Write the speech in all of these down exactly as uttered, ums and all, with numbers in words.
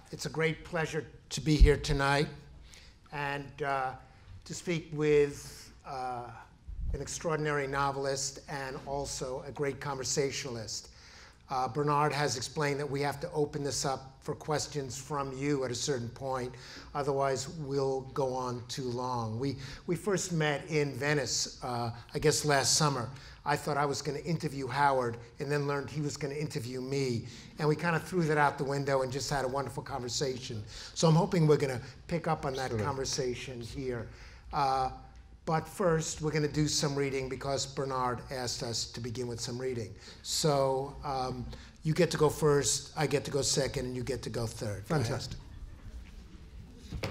it's a great pleasure to be here tonight and uh, to speak with uh, an extraordinary novelist and also a great conversationalist. Uh, Bernard has explained that we have to open this up for questions from you at a certain point, otherwise we'll go on too long. We, we first met in Venice, uh, I guess last summer. I thought I was going to interview Howard and then learned he was going to interview me. And we kind of threw that out the window and just had a wonderful conversation. So I'm hoping we're going to pick up on that sure. conversation here. Uh, but first, we're going to do some reading because Bernard asked us to begin with some reading. So um, you get to go first, I get to go second, and you get to go third. Fantastic. Go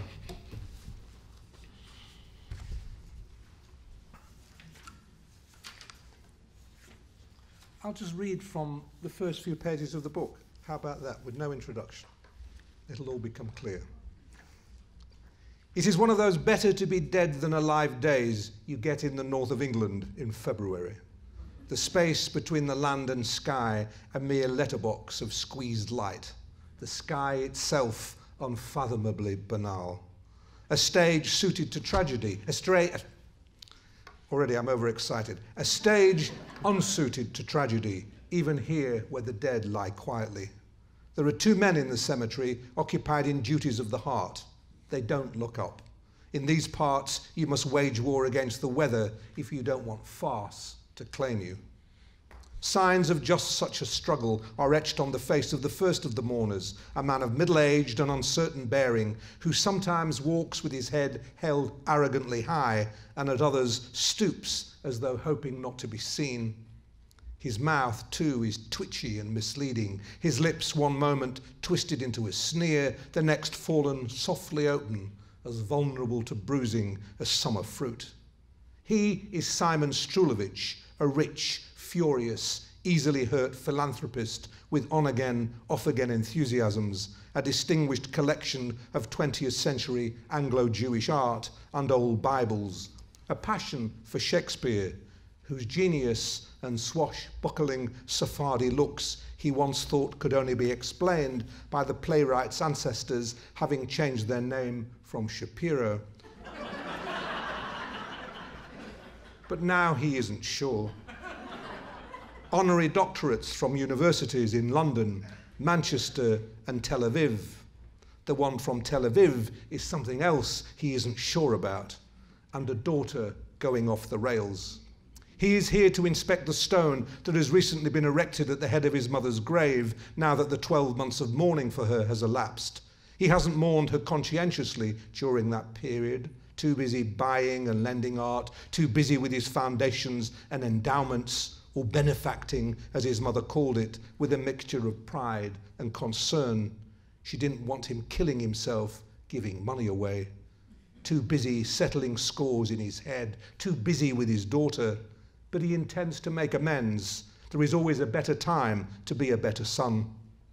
I'll just read from the first few pages of the book. How about that, with no introduction? It'll all become clear. It is one of those better to be dead than alive days you get in the north of England in February. The space between the land and sky, a mere letterbox of squeezed light. The sky itself unfathomably banal. A stage suited to tragedy, a straight... Already I'm overexcited. A stage unsuited to tragedy, even here where the dead lie quietly. There are two men in the cemetery occupied in duties of the heart. They don't look up. In these parts, you must wage war against the weather if you don't want farce to claim you. Signs of just such a struggle are etched on the face of the first of the mourners, a man of middle-aged and uncertain bearing, who sometimes walks with his head held arrogantly high, and at others stoops as though hoping not to be seen. His mouth, too, is twitchy and misleading, his lips one moment twisted into a sneer, the next fallen softly open, as vulnerable to bruising as summer fruit. He is Simon Strulovich, a rich, furious, easily hurt philanthropist with on-again, off-again enthusiasms, a distinguished collection of twentieth century Anglo-Jewish art and old Bibles, a passion for Shakespeare, whose genius and swashbuckling Sephardi looks he once thought could only be explained by the playwright's ancestors having changed their name from Shapiro. But now he isn't sure. Honorary doctorates from universities in London, Manchester and Tel Aviv. The one from Tel Aviv is something else he isn't sure about, and a daughter going off the rails. He is here to inspect the stone that has recently been erected at the head of his mother's grave, now that the twelve months of mourning for her has elapsed. He hasn't mourned her conscientiously during that period, too busy buying and lending art, too busy with his foundations and endowments, or benefacting, as his mother called it, with a mixture of pride and concern. She didn't want him killing himself, giving money away. Too busy settling scores in his head, too busy with his daughter. But he intends to make amends. There is always a better time to be a better son.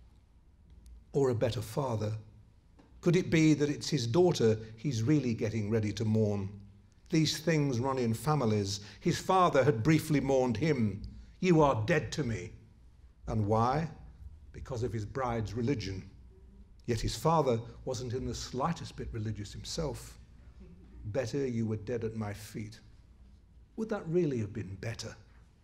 Or a better father. Could it be that it's his daughter he's really getting ready to mourn? These things run in families. His father had briefly mourned him. You are dead to me. And why? Because of his bride's religion. Yet his father wasn't in the slightest bit religious himself. Better you were dead at my feet. Would that really have been better?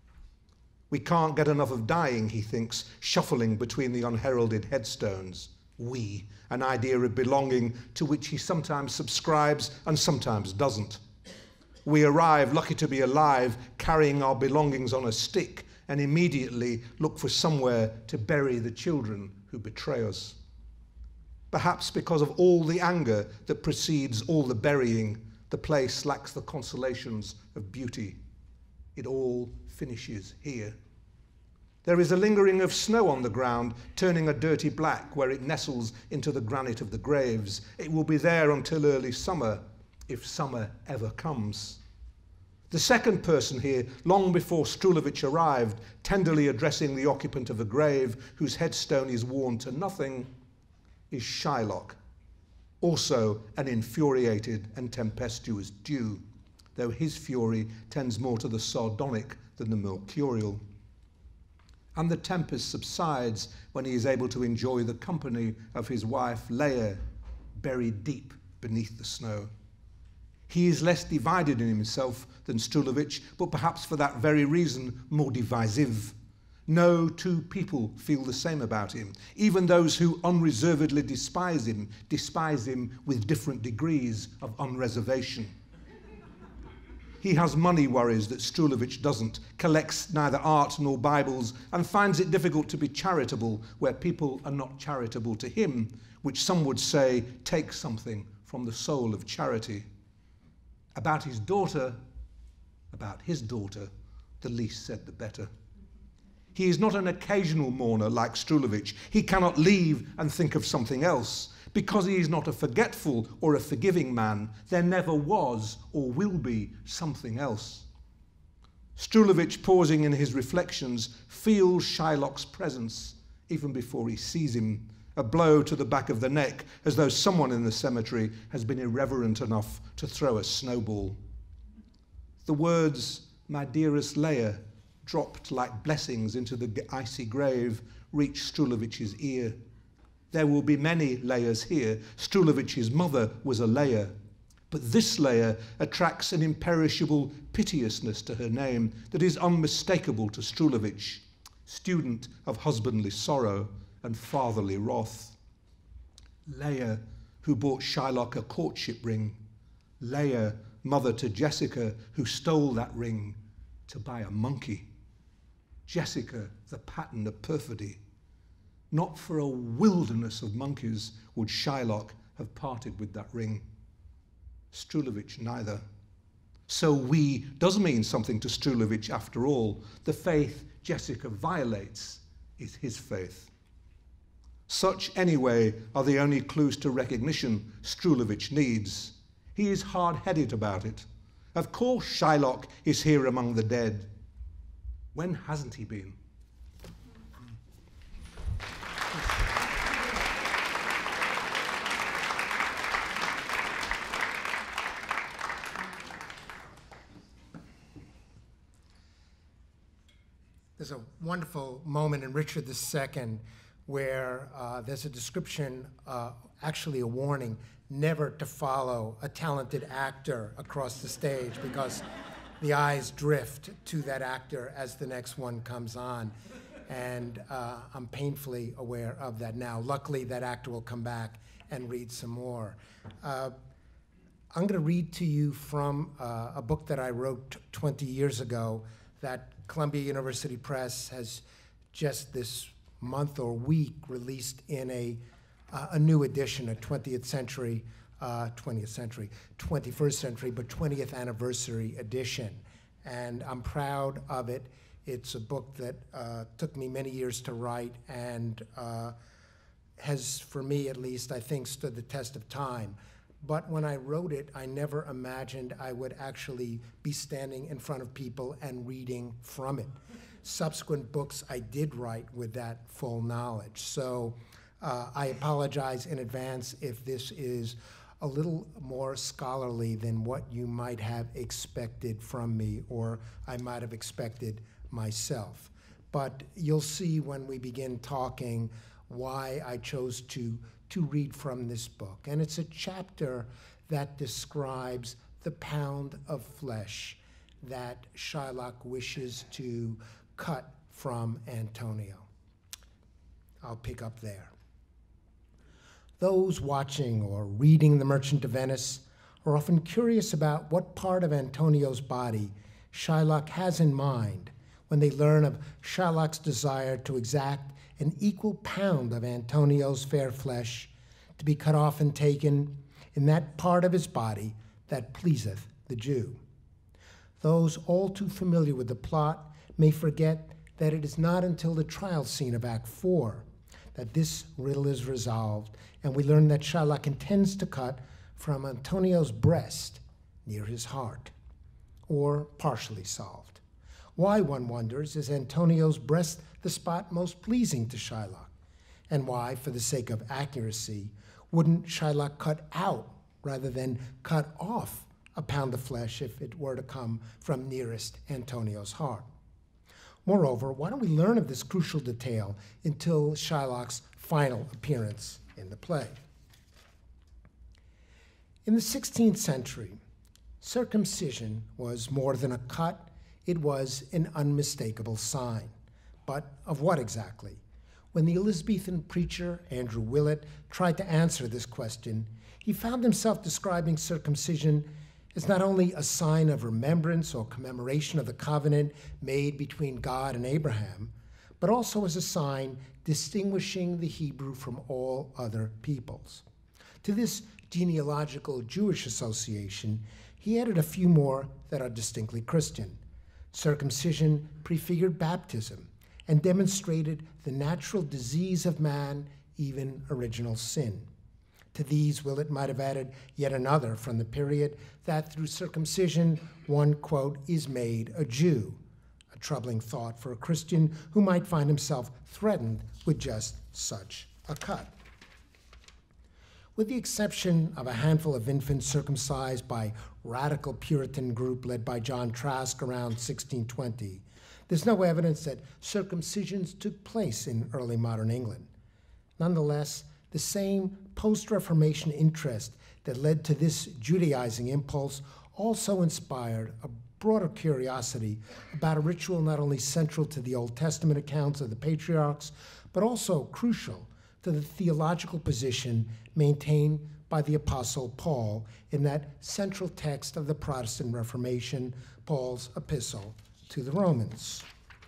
We can't get enough of dying, he thinks, shuffling between the unheralded headstones. We, an idea of belonging to which he sometimes subscribes and sometimes doesn't. We arrive, lucky to be alive, carrying our belongings on a stick, and immediately look for somewhere to bury the children who betray us. Perhaps because of all the anger that precedes all the burying, the place lacks the consolations of beauty. It all finishes here. There is a lingering of snow on the ground, turning a dirty black where it nestles into the granite of the graves. It will be there until early summer, if summer ever comes. The second person here, long before Strulovich arrived, tenderly addressing the occupant of a grave whose headstone is worn to nothing, is Shylock, also an infuriated and tempestuous Jew, though his fury tends more to the sardonic than the mercurial. and the tempest subsides when he is able to enjoy the company of his wife Leia, buried deep beneath the snow. He is less divided in himself than Strulovich, but perhaps for that very reason more divisive. No two people feel the same about him. Even those who unreservedly despise him, despise him with different degrees of unreservation. He has money worries that Strulovich doesn't, collects neither art nor Bibles, and finds it difficult to be charitable where people are not charitable to him, which some would say takes something from the soul of charity. About his daughter, about his daughter, the least said the better. He is not an occasional mourner like Strulovich. He cannot leave and think of something else. Because he is not a forgetful or a forgiving man, there never was or will be something else. Strulovich, pausing in his reflections, feels Shylock's presence even before he sees him, a blow to the back of the neck, as though someone in the cemetery has been irreverent enough to throw a snowball. The words, "My dearest Leia," dropped like blessings into the icy grave, reach Strulovich's ear. There will be many Leias here. Strulovich's mother was a Leia. But this Leia attracts an imperishable piteousness to her name that is unmistakable to Strulovich, student of husbandly sorrow and fatherly wrath. Leia, who bought Shylock a courtship ring. Leia, mother to Jessica, who stole that ring to buy a monkey. Jessica, the pattern of perfidy. Not for a wilderness of monkeys would Shylock have parted with that ring. Strulovich neither. So we does mean something to Strulovich after all. The faith Jessica violates is his faith. Such, anyway, are the only clues to recognition Strulovich needs. He is hard-headed about it. Of course Shylock is here among the dead. When hasn't he been? There's a wonderful moment in Richard the Second where uh, there's a description, uh, actually a warning, never to follow a talented actor across the stage because the eyes drift to that actor as the next one comes on. And uh, I'm painfully aware of that now. Luckily, that actor will come back and read some more. Uh, I'm going to read to you from uh, a book that I wrote twenty years ago that Columbia University Press has just this month or week released in a, uh, a new edition, a twentieth century, uh, twentieth century, twenty-first century, but twentieth anniversary edition. And I'm proud of it. It's a book that uh, took me many years to write and uh, has, for me at least, I think, stood the test of time. But when I wrote it, I never imagined I would actually be standing in front of people and reading from it. Subsequent books I did write with that full knowledge. So uh, I apologize in advance if this is a little more scholarly than what you might have expected from me or I might have expected myself. But you'll see when we begin talking why I chose to to read from this book. And it's a chapter that describes the pound of flesh that Shylock wishes to cut from Antonio. I'll pick up there. Those watching or reading The Merchant of Venice are often curious about what part of Antonio's body Shylock has in mind when they learn of Shylock's desire to exact an equal pound of Antonio's fair flesh to be cut off and taken in that part of his body that pleaseth the Jew. Those all too familiar with the plot may forget that it is not until the trial scene of Act Four that this riddle is resolved, and we learn that Shylock intends to cut from Antonio's breast near his heart, or partially solved. Why, one wonders, is Antonio's breast the spot most pleasing to Shylock? And why, for the sake of accuracy, wouldn't Shylock cut out rather than cut off a pound of flesh if it were to come from nearest Antonio's heart? Moreover, why don't we learn of this crucial detail until Shylock's final appearance in the play? In the sixteenth century, circumcision was more than a cut, it was an unmistakable sign. But of what exactly? When the Elizabethan preacher Andrew Willett tried to answer this question, he found himself describing circumcision as not only a sign of remembrance or commemoration of the covenant made between God and Abraham, but also as a sign distinguishing the Hebrew from all other peoples. To this genealogical Jewish association, he added a few more that are distinctly Christian. Circumcision prefigured baptism and demonstrated the natural disease of man, even original sin. To these, Willett might have added yet another from the period, that through circumcision one, quote, is made a Jew, a troubling thought for a Christian who might find himself threatened with just such a cut. With the exception of a handful of infants circumcised by radical Puritan group led by John Trask around sixteen twenty, there's no evidence that circumcisions took place in early modern England. Nonetheless, the same post-Reformation interest that led to this Judaizing impulse also inspired a broader curiosity about a ritual not only central to the Old Testament accounts of the patriarchs, but also crucial to the theological position maintained by the Apostle Paul in that central text of the Protestant Reformation, Paul's epistle to the Romans.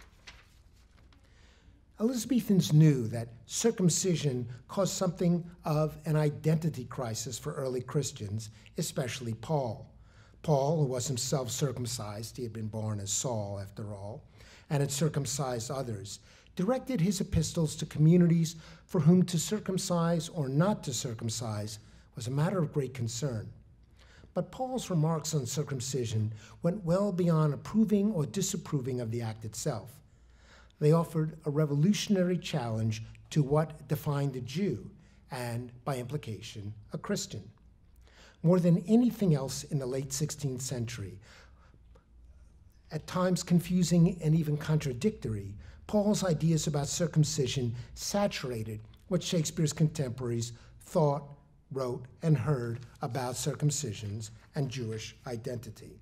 Elizabethans knew that circumcision caused something of an identity crisis for early Christians, especially Paul. Paul, who was himself circumcised, he had been born as Saul after all, and had circumcised others, directed his epistles to communities for whom to circumcise or not to circumcise was a matter of great concern. But Paul's remarks on circumcision went well beyond approving or disapproving of the act itself. They offered a revolutionary challenge to what defined a Jew and, by implication, a Christian. More than anything else in the late sixteenth century, at times confusing and even contradictory, Paul's ideas about circumcision saturated what Shakespeare's contemporaries thought, wrote, and heard about circumcisions and Jewish identity.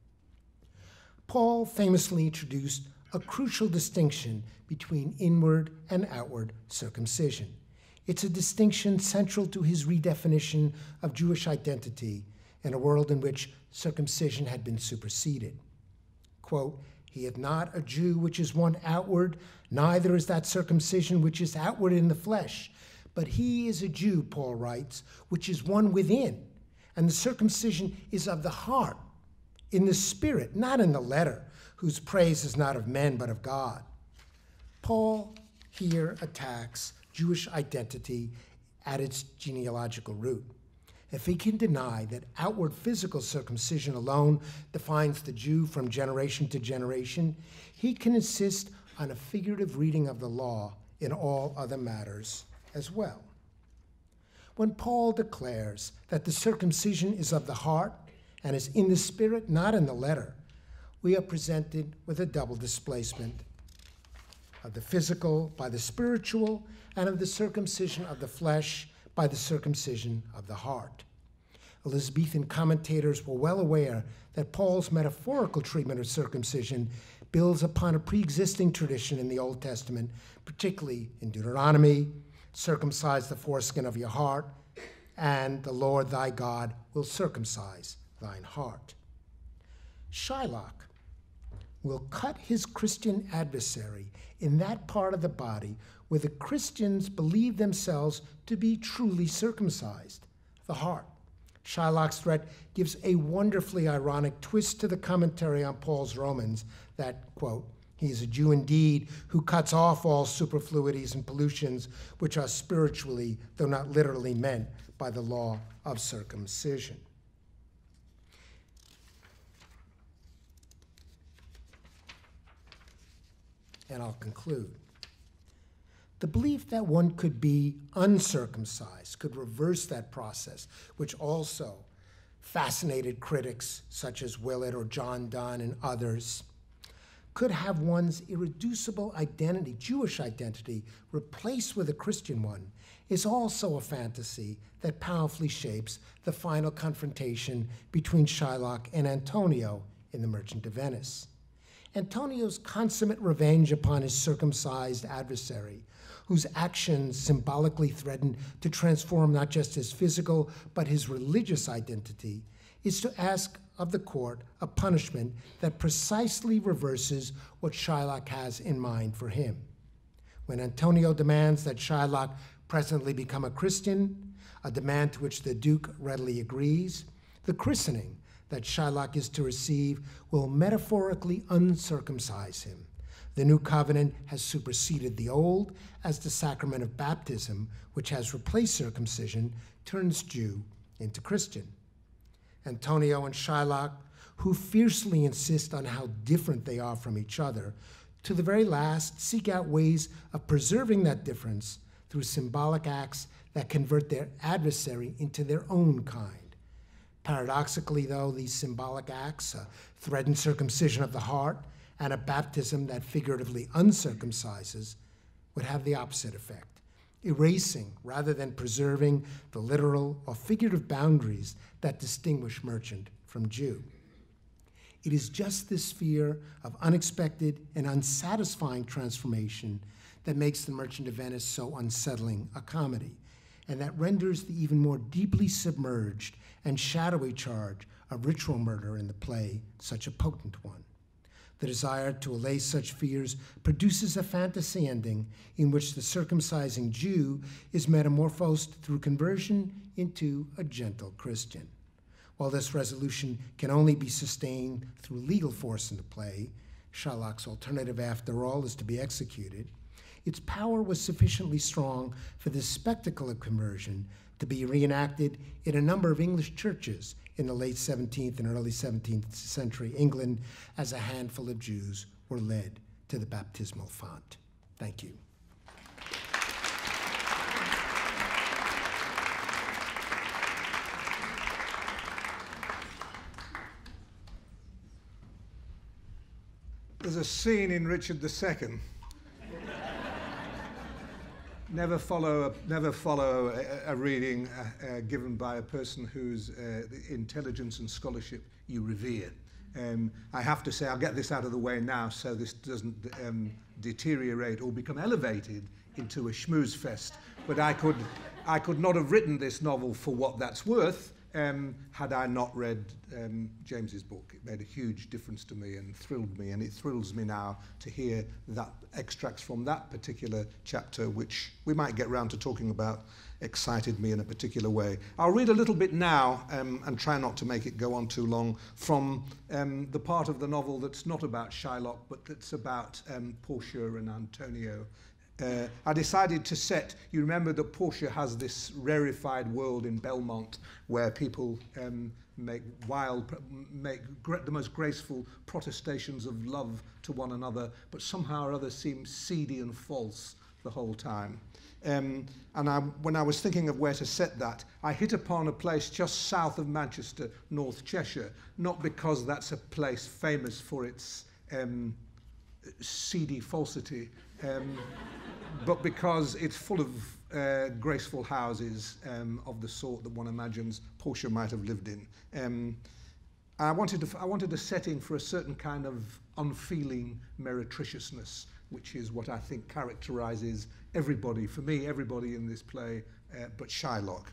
Paul famously introduced a crucial distinction between inward and outward circumcision. It's a distinction central to his redefinition of Jewish identity in a world in which circumcision had been superseded. Quote, "He is not a Jew which is one outward, neither is that circumcision which is outward in the flesh. But he is a Jew," Paul writes, "which is one within, and the circumcision is of the heart, in the spirit, not in the letter, whose praise is not of men but of God." Paul here attacks Jewish identity at its genealogical root. If he can deny that outward physical circumcision alone defines the Jew from generation to generation, he can insist on a figurative reading of the law in all other matters as well. When Paul declares that the circumcision is of the heart and is in the spirit, not in the letter, we are presented with a double displacement of the physical by the spiritual and of the circumcision of the flesh by the circumcision of the heart. Elizabethan commentators were well aware that Paul's metaphorical treatment of circumcision builds upon a pre-existing tradition in the Old Testament, particularly in Deuteronomy, "Circumcise the foreskin of your heart," and "The Lord thy God will circumcise thine heart." Shylock will cut his Christian adversary in that part of the body where the Christians believe themselves to be truly circumcised, the heart. Shylock's threat gives a wonderfully ironic twist to the commentary on Paul's Romans that, quote, "He is a Jew indeed who cuts off all superfluities and pollutions which are spiritually, though not literally, meant by the law of circumcision." And I'll conclude. The belief that one could be uncircumcised, could reverse that process, which also fascinated critics such as Willett or John Donne and others, could have one's irreducible identity, Jewish identity, replaced with a Christian one, is also a fantasy that powerfully shapes the final confrontation between Shylock and Antonio in The Merchant of Venice. Antonio's consummate revenge upon his circumcised adversary, whose actions symbolically threaten to transform not just his physical but his religious identity, is to ask of the court a punishment that precisely reverses what Shylock has in mind for him. When Antonio demands that Shylock presently become a Christian, a demand to which the Duke readily agrees, the christening that Shylock is to receive will metaphorically uncircumcise him. The new covenant has superseded the old, as the sacrament of baptism, which has replaced circumcision, turns Jew into Christian. Antonio and Shylock, who fiercely insist on how different they are from each other, to the very last seek out ways of preserving that difference through symbolic acts that convert their adversary into their own kind. Paradoxically, though, these symbolic acts, a threatened circumcision of the heart and a baptism that figuratively uncircumcises, would have the opposite effect, erasing rather than preserving the literal or figurative boundaries that distinguish merchant from Jew. It is just this fear of unexpected and unsatisfying transformation that makes The Merchant of Venice so unsettling a comedy, and that renders the even more deeply submerged and shadowy charge of ritual murder in the play such a potent one. The desire to allay such fears produces a fantasy ending in which the circumcising Jew is metamorphosed through conversion into a gentle Christian. While this resolution can only be sustained through legal force in the play, Shylock's alternative, after all, is to be executed, its power was sufficiently strong for this spectacle of conversion to be reenacted in a number of English churches in the late seventeenth and early seventeenth century England, as a handful of Jews were led to the baptismal font. Thank you. There's a scene in Richard the Second. Never follow a, never follow a, a reading uh, uh, given by a person whose uh, intelligence and scholarship you revere. Um, I have to say, I'll get this out of the way now so this doesn't um, deteriorate or become elevated into a schmooze fest. But I could, I could not have written this novel for what that's worth um, had I not read um, James's book. It made a huge difference to me and thrilled me, and it thrills me now to hear that extracts from that particular chapter, which we might get round to talking about, excited me in a particular way. I'll read a little bit now um, and try not to make it go on too long from um, the part of the novel that's not about Shylock, but that's about um, Portia and Antonio. Uh, I decided to set, you remember that Portia has this rarefied world in Belmont where people um, make wild, make the most graceful protestations of love to one another, but somehow or other seem seedy and false the whole time. Um, and I, when I was thinking of where to set that, I hit upon a place just south of Manchester, North Cheshire, not because that's a place famous for its um, seedy falsity, um, but because it's full of uh, graceful houses um, of the sort that one imagines Portia might have lived in. Um, I wanted, to, I wanted a setting for a certain kind of unfeeling meretriciousness, which is what I think characterizes everybody, for me, everybody in this play, uh, but Shylock.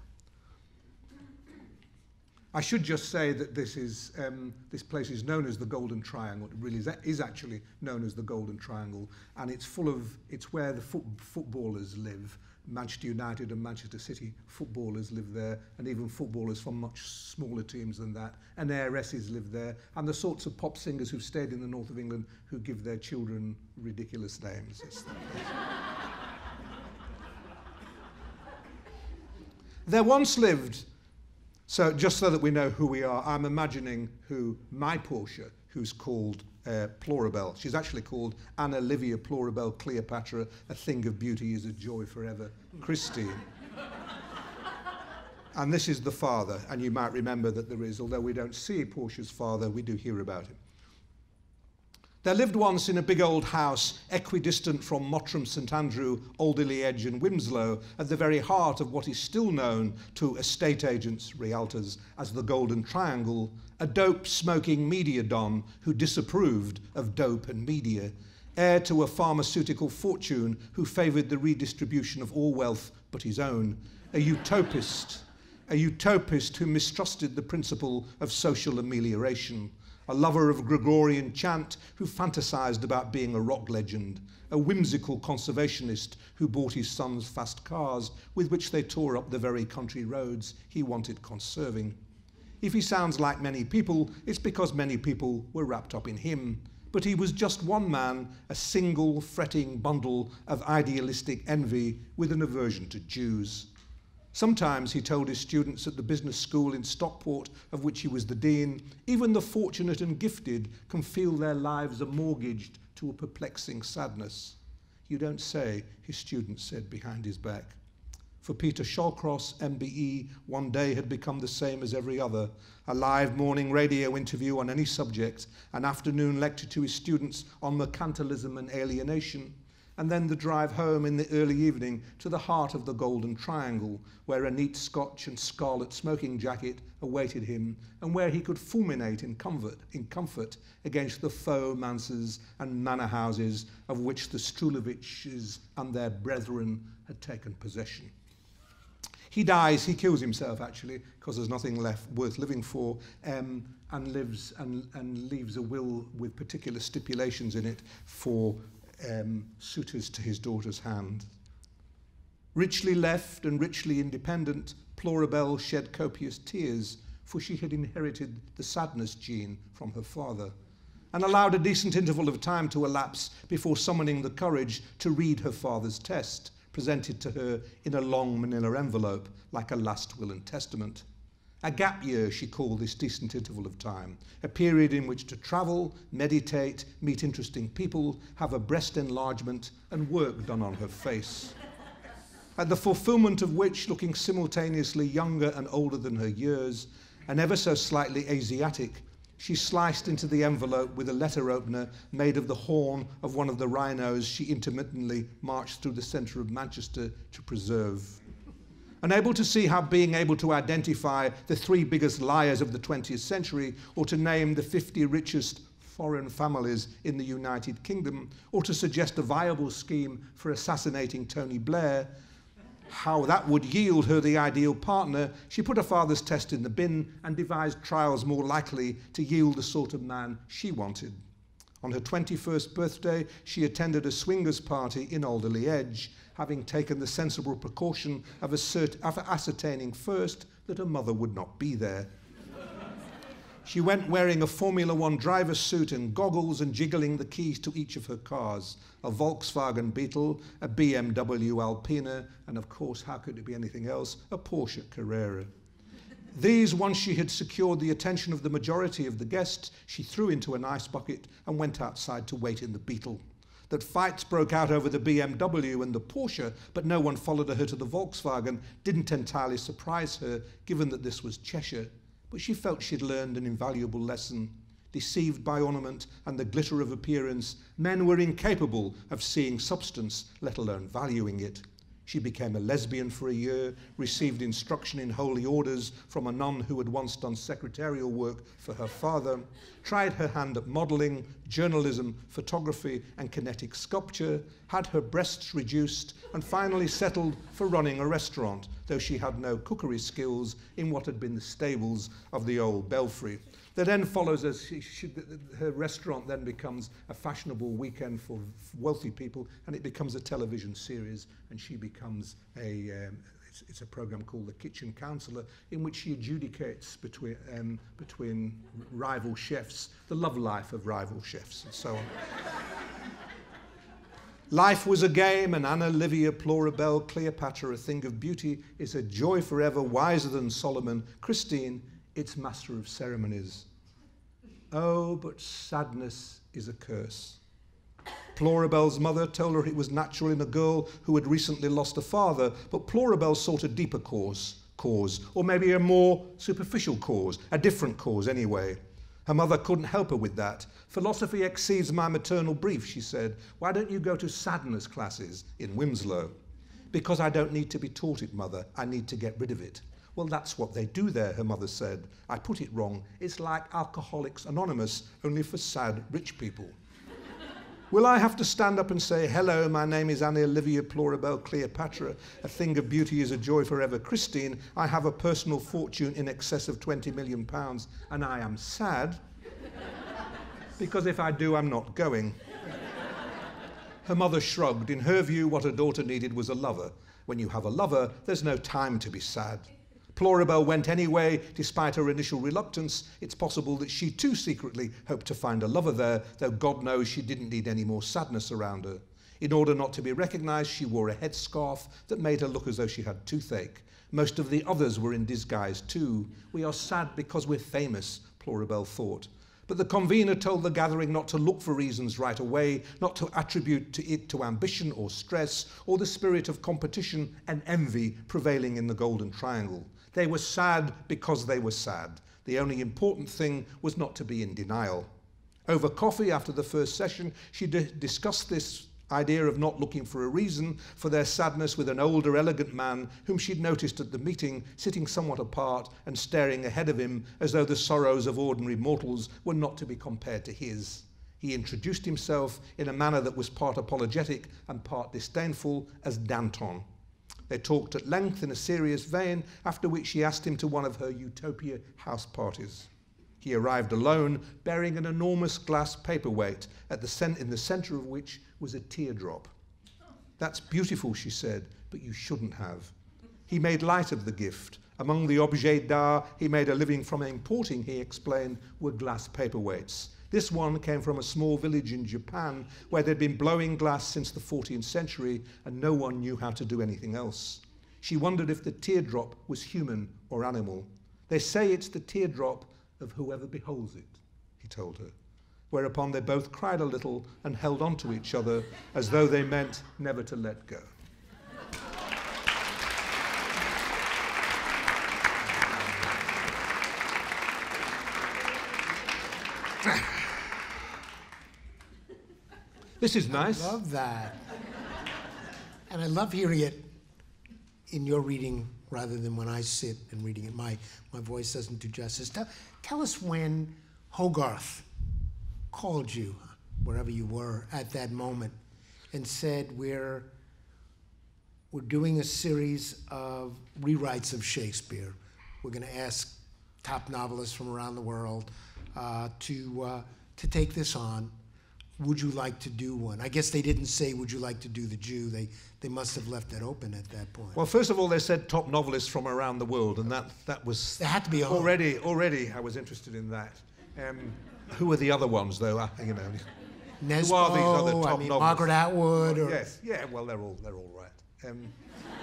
I should just say that this is um, this place is known as the Golden Triangle. It really is, is actually known as the Golden Triangle, and it's full of it's where the foot, footballers live. Manchester United and Manchester City footballers live there, and even footballers from much smaller teams than that, and heiresses live there, and the sorts of pop singers who've stayed in the north of England who give their children ridiculous names. There once lived. So just so that we know who we are, I'm imagining who my Portia, who's called uh, Plorabelle. She's actually called Anna Livia Plorabelle Cleopatra, a thing of beauty is a joy forever, Christine. And this is the father, and you might remember that there is, although we don't see Portia's father, we do hear about him. There lived once in a big old house, equidistant from Mottram, St Andrew, Alderley Edge and Wimslow, at the very heart of what is still known to estate agents, realtors, as the Golden Triangle, a dope-smoking media don who disapproved of dope and media, heir to a pharmaceutical fortune who favoured the redistribution of all wealth but his own, a utopist, a utopist who mistrusted the principle of social amelioration, a lover of Gregorian chant who fantasized about being a rock legend, a whimsical conservationist who bought his sons fast cars with which they tore up the very country roads he wanted conserving. If he sounds like many people, it's because many people were wrapped up in him. But he was just one man, a single fretting bundle of idealistic envy with an aversion to Jews. Sometimes, he told his students at the business school in Stockport, of which he was the dean, even the fortunate and gifted can feel their lives are mortgaged to a perplexing sadness. You don't say, his students said behind his back. For Peter Shawcross, M B E, one day had become the same as every other, a live morning radio interview on any subject, an afternoon lecture to his students on mercantilism and alienation, and then the drive home in the early evening to the heart of the Golden Triangle, where a neat Scotch and scarlet smoking jacket awaited him, and where he could fulminate in comfort, in comfort against the faux manses and manor houses of which the Struloviches and their brethren had taken possession. He dies, he kills himself actually, because there's nothing left worth living for, um, and lives and, and leaves a will with particular stipulations in it for Um, suitors to his daughter's hand. Richly left and richly independent, Plorabelle shed copious tears, for she had inherited the sadness gene from her father, and allowed a decent interval of time to elapse before summoning the courage to read her father's test, presented to her in a long manila envelope, like a last will and testament. A gap year, she called this decent interval of time, a period in which to travel, meditate, meet interesting people, have a breast enlargement, and work done on her face. At the fulfillment of which, looking simultaneously younger and older than her years, and ever so slightly Asiatic, she sliced into the envelope with a letter opener made of the horn of one of the rhinos she intermittently marched through the centre of Manchester to preserve. Unable to see how being able to identify the three biggest liars of the twentieth century, or to name the fifty richest foreign families in the United Kingdom, or to suggest a viable scheme for assassinating Tony Blair, how that would yield her the ideal partner, she put her father's test in the bin and devised trials more likely to yield the sort of man she wanted. On her twenty-first birthday, she attended a swingers party in Alderley Edge, having taken the sensible precaution of, assert of ascertaining first that her mother would not be there. She went wearing a Formula One driver's suit and goggles and jiggling the keys to each of her cars, a Volkswagen Beetle, a B M W Alpina, and of course, how could it be anything else, a Porsche Carrera. These, once she had secured the attention of the majority of the guests, she threw into an ice bucket and went outside to wait in the Beetle. That fights broke out over the B M W and the Porsche, but no one followed her to the Volkswagen, didn't entirely surprise her, given that this was Cheshire. But she felt she'd learned an invaluable lesson. Deceived by ornament and the glitter of appearance, men were incapable of seeing substance, let alone valuing it. She became a lesbian for a year, received instruction in holy orders from a nun who had once done secretarial work for her father, tried her hand at modelling, journalism, photography, and kinetic sculpture, had her breasts reduced, and finally settled for running a restaurant, though she had no cookery skills in what had been the stables of the old belfry. That then follows as she, she, her restaurant then becomes a fashionable weekend for wealthy people, and it becomes a television series, and she becomes a, um, it's, it's a program called The Kitchen Counselor, in which she adjudicates between, um, between rival chefs, the love life of rival chefs, and so on. Life was a game, and Anna, Livia, Plorabelle, Cleopatra, a thing of beauty, is a joy forever, wiser than Solomon, Christine, its master of ceremonies. Oh, but sadness is a curse. Plorabelle's mother told her it was natural in a girl who had recently lost a father, but Plorabelle sought a deeper cause, cause, or maybe a more superficial cause, a different cause anyway. Her mother couldn't help her with that. Philosophy exceeds my maternal brief, she said. Why don't you go to sadness classes in Winslow? Because I don't need to be taught it, mother. I need to get rid of it. Well, that's what they do there, her mother said. I put it wrong. It's like Alcoholics Anonymous, only for sad rich people. Will I have to stand up and say, hello, my name is Annie Olivia Pluribel Cleopatra, a thing of beauty is a joy forever, Christine, I have a personal fortune in excess of twenty million pounds, and I am sad, because if I do, I'm not going. Her mother shrugged. In her view, what her daughter needed was a lover. When you have a lover, there's no time to be sad. Pluribel went anyway, despite her initial reluctance. It's possible that she too secretly hoped to find a lover there, though God knows she didn't need any more sadness around her. In order not to be recognised, she wore a headscarf that made her look as though she had toothache. Most of the others were in disguise too. We are sad because we're famous, Pluribel thought. But the convener told the gathering not to look for reasons right away, not to attribute to it to ambition or stress, or the spirit of competition and envy prevailing in the Golden Triangle. They were sad because they were sad. The only important thing was not to be in denial. Over coffee after the first session, she discussed this idea of not looking for a reason for their sadness with an older, elegant man whom she'd noticed at the meeting, sitting somewhat apart and staring ahead of him as though the sorrows of ordinary mortals were not to be compared to his. He introduced himself in a manner that was part apologetic and part disdainful as Danton. They talked at length in a serious vein, after which she asked him to one of her Utopia house parties. He arrived alone, bearing an enormous glass paperweight, at the cent- in the centre of which was a teardrop. That's beautiful, she said, but you shouldn't have. He made light of the gift. Among the objets d'art he made a living from importing, he explained, were glass paperweights. This one came from a small village in Japan where they'd been blowing glass since the fourteenth century and no one knew how to do anything else. She wondered if the teardrop was human or animal. They say it's the teardrop of whoever beholds it, he told her. Whereupon they both cried a little and held on to each other as though they meant never to let go. This is nice. I love that. And I love hearing it in your reading rather than when I sit and reading it. My, my voice doesn't do justice. Tell, tell us when Hogarth called you, wherever you were at that moment, and said, we're, we're doing a series of rewrites of Shakespeare. We're going to ask top novelists from around the world uh, to, uh, to take this on. Would you like to do one? I guess they didn't say, would you like to do the Jew? They, they must have left that open at that point. Well, first of all, they said top novelists from around the world, and that, that was... There had to be a already, already I was interested in that. Um, who are the other ones, though? Uh, you know, Nesbo, who are these other top I mean, novelists? Margaret Atwood? Or... Yes, yeah, well, they're all, they're all right. Um,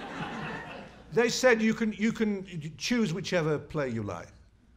they said you can, you can choose whichever play you like.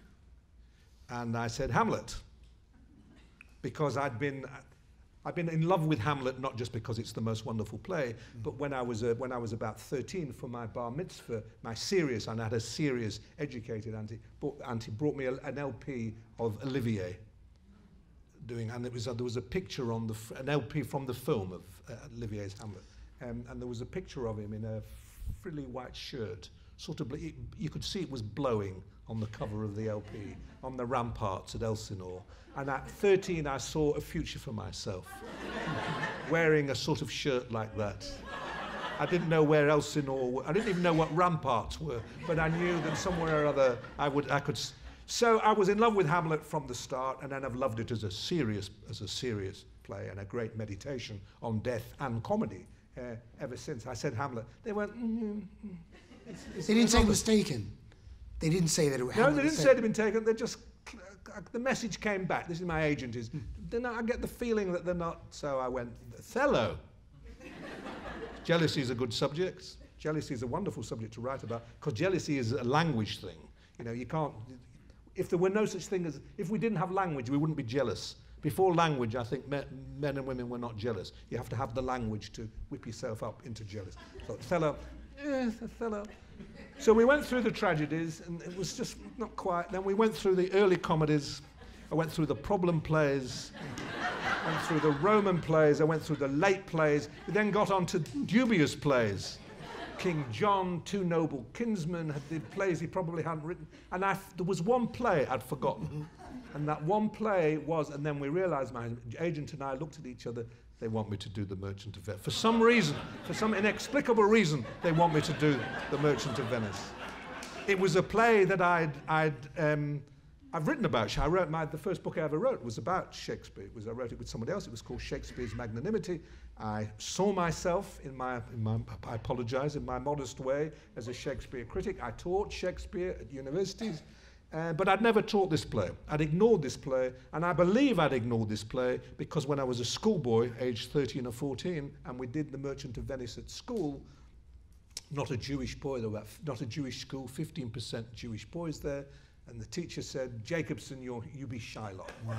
And I said Hamlet, because I'd been... I've been in love with Hamlet, not just because it's the most wonderful play, mm. but when I was uh, when I was about thirteen for my bar mitzvah, my serious, and I had a serious, educated auntie, brought, auntie brought me a, an L P of Olivier doing, and it was uh, there was a picture on the f an L P from the film of uh, Olivier's Hamlet, um, and there was a picture of him in a frilly white shirt, sort of it, you could see it was blowing on the cover of the L P on the ramparts at Elsinore. And at thirteen, I saw a future for myself, wearing a sort of shirt like that. I didn't know where Elsinore, I didn't even know what ramparts were, but I knew that somewhere or other I would, I could. So I was in love with Hamlet from the start, and then I've loved it as a serious, as a serious play and a great meditation on death and comedy uh, ever since. I said Hamlet. They went. Mm, mm, it's, it's they didn't say it was taken. They didn't say that it was. No, they didn't say it had been taken. They just. The message came back. This is my agent. Is then I get the feeling that they're not. So I went Othello. Jealousy is a good subject. Jealousy is a wonderful subject to write about because jealousy is a language thing. You know, you can't. If there were no such thing as, if we didn't have language, we wouldn't be jealous. Before language, I think men, men and women were not jealous. You have to have the language to whip yourself up into jealous. So Othello, yes, Othello. So we went through the tragedies, and it was just not quite. Then we went through the early comedies, I went through the problem plays, I went through the Roman plays, I went through the late plays, we then got on to dubious plays. King John, Two Noble Kinsmen, had did plays he probably hadn't written. And I f there was one play I'd forgotten. And that one play was, and then we realized, my agent and I looked at each other, they want me to do The Merchant of Venice. For some reason, for some inexplicable reason, they want me to do The Merchant of Venice. It was a play that I'd, I'd um, I've written about. I wrote my, the first book I ever wrote was about Shakespeare. It was, I wrote it with somebody else. It was called Shakespeare's Magnanimity. I saw myself, in my, in my, I apologize, in my modest way, as a Shakespeare critic. I taught Shakespeare at universities, uh, but I'd never taught this play. I'd ignored this play, and I believe I'd ignored this play because when I was a schoolboy, aged thirteen or fourteen, and we did The Merchant of Venice at school, not a Jewish boy, there were not a Jewish school, fifteen percent Jewish boys there, and the teacher said, Jacobson, you're, you be Shylock. Wow.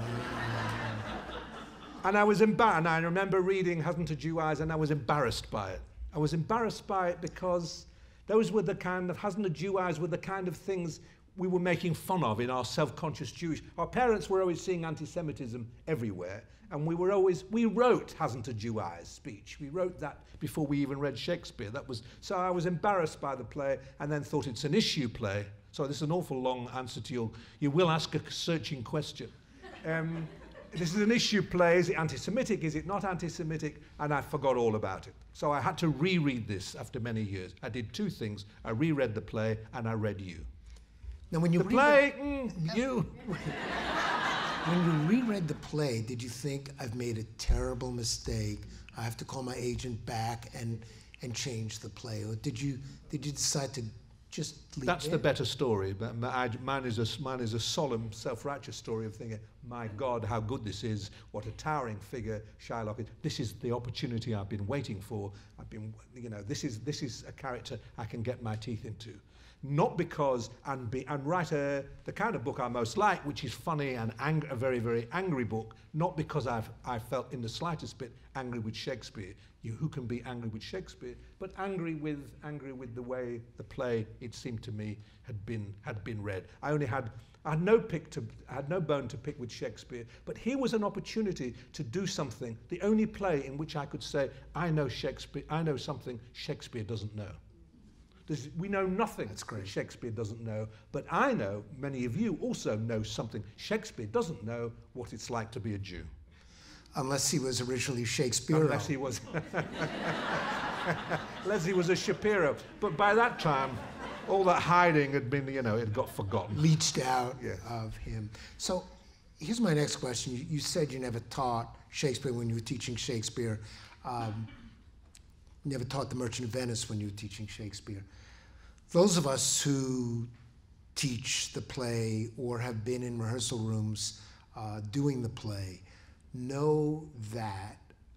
And I was embarrassed, and I remember reading Hasn't a Jew Eyes, and I was embarrassed by it. I was embarrassed by it because those were the kind of, Hasn't a Jew Eyes were the kind of things we were making fun of in our self-conscious Jewish. Our parents were always seeing anti-Semitism everywhere, and we were always, we wrote Hasn't a Jew Eyes speech. We wrote that before we even read Shakespeare. That was, so I was embarrassed by the play, and then thought it's an issue play. So this is an awful long answer to your, you will ask a searching question. Um, this is an issue play, is it anti-Semitic, is it not anti-Semitic? And I forgot all about it. So I had to reread this after many years. I did two things. I reread the play and I read you. Now when you the play, mm, you. When you reread the play, did you think, I've made a terrible mistake, I have to call my agent back and, and change the play? Or did you, did you decide to just leave That's it? the better story. But mine is, a, mine is a solemn, self-righteous story of thinking, my God, how good this is, what a towering figure Shylock is. This is the opportunity I've been waiting for. I've been, you know, this is, this is a character I can get my teeth into. Not because, and, be, and write a, the kind of book I most like, which is funny and ang a very, very angry book, not because I've, I felt in the slightest bit angry with Shakespeare. You, who can be angry with Shakespeare? But angry with, angry with the way the play, it seemed to me, had been, had been read. I only had, I had no pick to, I had no bone to pick with Shakespeare, but here was an opportunity to do something, the only play in which I could say, I know Shakespeare, I know something Shakespeare doesn't know. There's, we know nothing That's great. Shakespeare doesn't know, but I know, many of you also know something Shakespeare doesn't know, what it's like to be a Jew. Unless he was originally Shakespeare. Unless he was, unless he was a Shapiro. But by that time, all that hiding had been, you know, it had got forgotten. Leached out Yes. of him. So here's my next question. You, you said you never taught Shakespeare when you were teaching Shakespeare. Um, never taught The Merchant of Venice when you were teaching Shakespeare. Those of us who teach the play or have been in rehearsal rooms uh, doing the play know that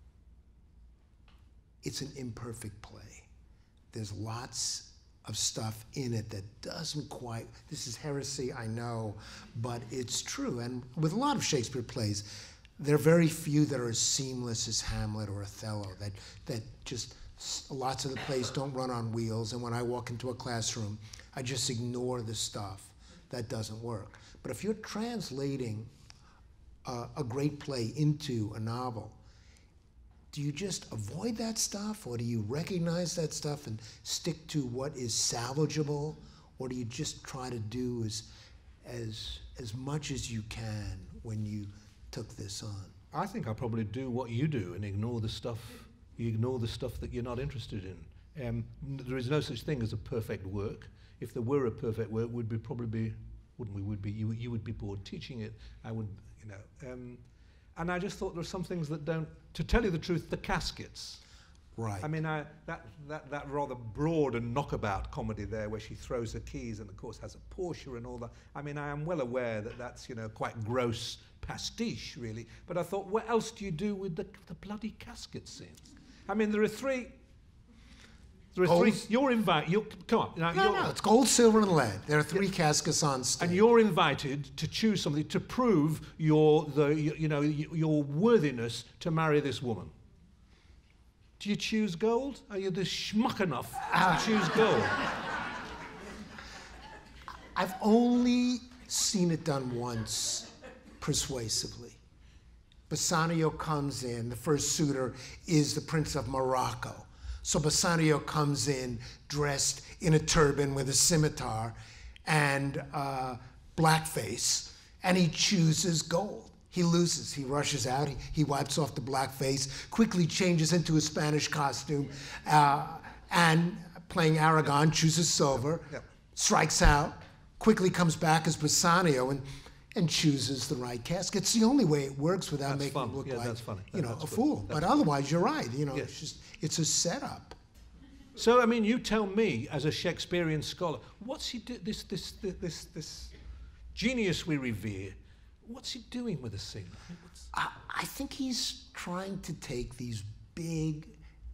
it's an imperfect play. There's lots of stuff in it that doesn't quite, this is heresy, I know, but it's true. And with a lot of Shakespeare plays, there are very few that are as seamless as Hamlet or Othello, that, that just, lots of the plays don't run on wheels, and when I walk into a classroom, I just ignore the stuff that doesn't work. But if you're translating uh, a great play into a novel, do you just avoid that stuff, or do you recognize that stuff and stick to what is salvageable, or do you just try to do as, as, as much as you can when you took this on? I think I probably do what you do and ignore the stuff. You ignore the stuff that you're not interested in. Um, there is no such thing as a perfect work. If there were a perfect work, would be probably be, wouldn't we? Would be you? You would be bored teaching it. I would, you know. Um, and I just thought there were some things that don't. To tell you the truth, the caskets. Right. I mean, I, that that that rather broad and knockabout comedy there, where she throws her keys and of course has a Porsche and all that. I mean, I am well aware that that's, you know, quite gross pastiche, really. But I thought, what else do you do with the the bloody casket scenes? I mean, there are three. There are Gold? three. You're invited. You come on. Now, No, you're, no, it's gold, silver, and lead. There are three caskets on stage. and you're invited to choose something to prove your the you, you know your worthiness to marry this woman. Do you choose gold? Are you this schmuck enough Ah. to choose gold? I've only seen it done once persuasively. Bassanio comes in, the first suitor is the Prince of Morocco. So Bassanio comes in dressed in a turban with a scimitar and uh, blackface, and he chooses gold. He loses, he rushes out, he, he wipes off the blackface, quickly changes into a Spanish costume, uh, and playing Aragon, chooses silver, Yep. strikes out, quickly comes back as Bassanio and, and chooses the right casket. It's the only way it works without That's making fun. him look Yeah, like, that's funny. you know, That's a good. fool. That's But otherwise, you're right. You know, Yes. it's just, it's a setup. So, I mean, you tell me, as a Shakespearean scholar, what's he do? This, this, this, this, this genius we revere. What's he doing with the scene? I mean, what's- I, I think he's trying to take these big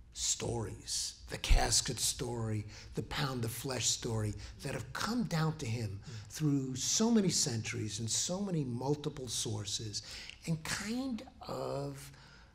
stories, the casket story, the pound of flesh story, that have come down to him mm. through so many centuries and so many multiple sources, and kind of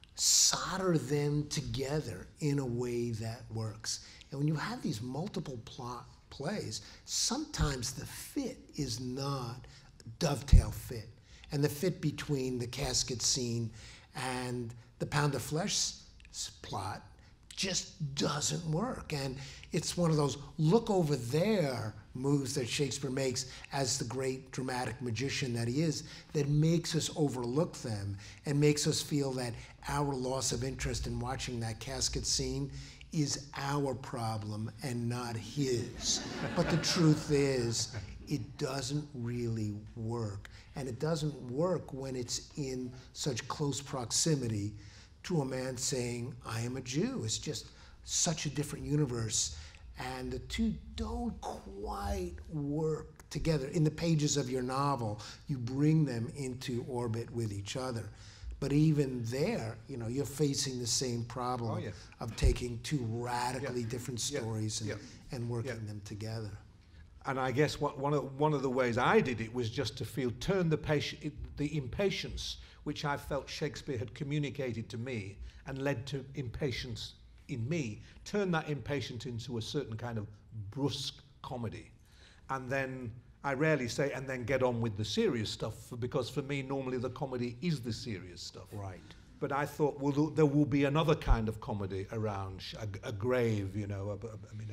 solder them together in a way that works. And when you have these multiple plot plays, sometimes the fit is not a dovetail fit. And the fit between the casket scene and the pound of flesh plot just doesn't work. And it's one of those look over there moves that Shakespeare makes as the great dramatic magician that he is, that makes us overlook them and makes us feel that our loss of interest in watching that casket scene is our problem and not his. But the truth is, it doesn't really work. And it doesn't work when it's in such close proximity to a man saying, I am a Jew. It's just such a different universe. And the two don't quite work together. In the pages of your novel, you bring them into orbit with each other. But even there, you know, you're facing the same problem Oh, yeah. of taking two radically Yeah. different Yeah. stories and, Yeah. and working Yeah. them together. And I guess what, one, of, one of the ways I did it was just to feel, turn the, patient, the impatience, which I felt Shakespeare had communicated to me and led to impatience in me, turn that impatience into a certain kind of brusque comedy. And then, I rarely say, and then get on with the serious stuff, because for me, normally the comedy is the serious stuff. Right. But I thought, well, there will be another kind of comedy around a, a grave, you know, a, a, I mean,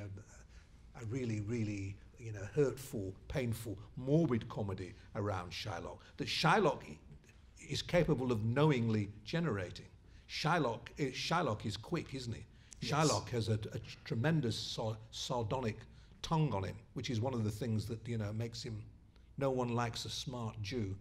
a, a really, really, you know, hurtful, painful, morbid comedy around Shylock, that Shylock is capable of knowingly generating. Shylock, is, Shylock is quick, isn't he? Yes. Shylock has a, a tremendous sar sardonic tongue on him, which is one of the things that, you know, makes him, no one likes a smart Jew.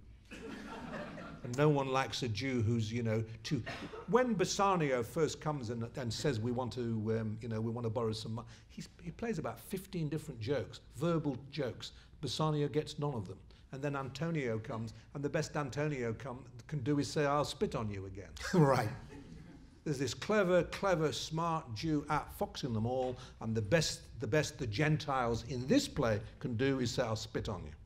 And no one likes a Jew who's, you know, too... When Bassanio first comes and, and says we want to, um, you know, we want to borrow some money, he's, he plays about fifteen different jokes, verbal jokes. Bassanio gets none of them. And then Antonio comes, and the best Antonio come, can do is say, I'll spit on you again. Right. There's this clever, clever, smart Jew outfoxing them all, and the best, the best the Gentiles in this play can do is say, I'll spit on you.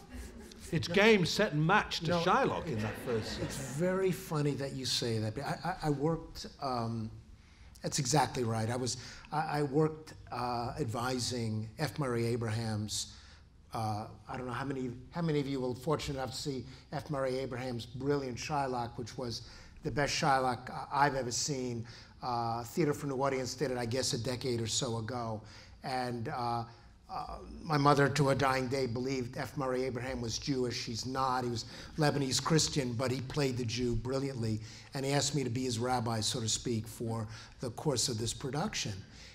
It's game, set, and match to No, Shylock in that first scene. It's very funny that you say that. I, I, I worked, um, that's exactly right. I was, I, I worked uh, advising F. Murray Abraham's, uh, I don't know how many, how many of you were fortunate enough to see F. Murray Abraham's brilliant Shylock, which was the best Shylock I've ever seen. Uh, Theater for New Audience did it, I guess, a decade or so ago. And uh, Uh, my mother, to her dying day, believed F. Murray Abraham was Jewish. He's not. He was Lebanese Christian, but he played the Jew brilliantly. And he asked me to be his rabbi, so to speak, for the course of this production.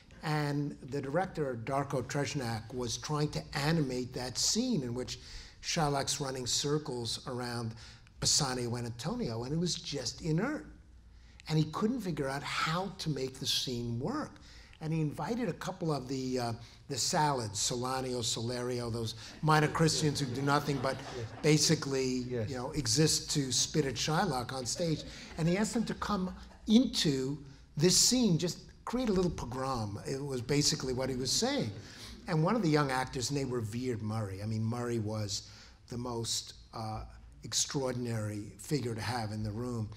And the director, Darko Treznak, was trying to animate that scene in which Shylock's running circles around Bassanio and Antonio, and it was just inert. And he couldn't figure out how to make the scene work. And he invited a couple of the uh, the salads, Solanio, Solario, those minor Christians who do nothing but basically, Yes. you know, exist to spit at Shylock on stage. And he asked them to come into this scene, just create a little pogrom. It was basically what he was saying. And one of the young actors, and they revered Murray. I mean, Murray was the most uh, extraordinary figure to have in the room.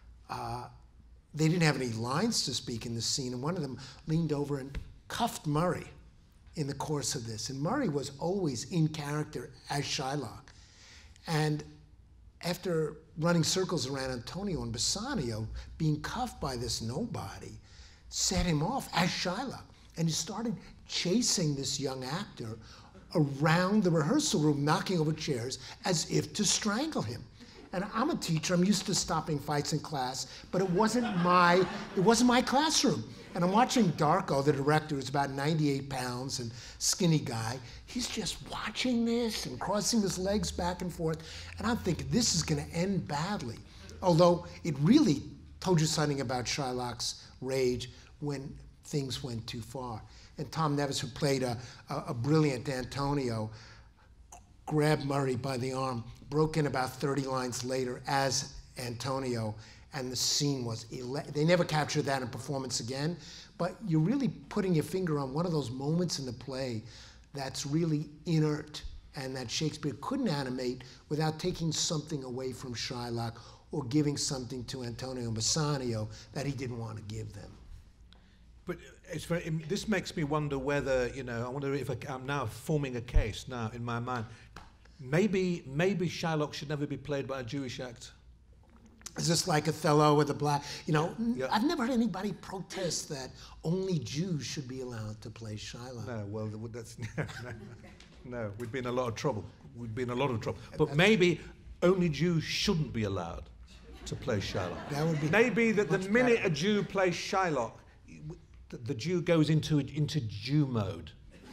Uh, They didn't have any lines to speak in the scene, and one of them leaned over and cuffed Murray in the course of this. And Murray was always in character as Shylock. And after running circles around Antonio and Bassanio, being cuffed by this nobody, set him off as Shylock. And he started chasing this young actor around the rehearsal room, knocking over chairs as if to strangle him. And I'm a teacher, I'm used to stopping fights in class, but it wasn't my, it wasn't my classroom. And I'm watching Darko, the director, who's about ninety-eight pounds and skinny guy. He's just watching this and crossing his legs back and forth. And I'm thinking, this is gonna end badly. Although it really told you something about Shylock's rage when things went too far. And Tom Nevis, who played a, a, a brilliant Antonio, grabbed Murray by the arm, broke in about thirty lines later as Antonio, and the scene was, ele they never captured that in performance again, but you're really putting your finger on one of those moments in the play that's really inert and that Shakespeare couldn't animate without taking something away from Shylock or giving something to Antonio and Bassanio that he didn't want to give them. But it's very, this makes me wonder whether, you know, I wonder if I, I'm now forming a case now in my mind. Maybe, maybe Shylock should never be played by a Jewish actor. Is this like Othello with the black, you know, Yeah. I've never heard anybody protest that only Jews should be allowed to play Shylock. No, well, that's, no, no, no, we'd be in a lot of trouble. We'd be in a lot of trouble. But maybe only Jews shouldn't be allowed to play Shylock. That would be Maybe that the much minute better. a Jew plays Shylock, the, the Jew goes into, into Jew mode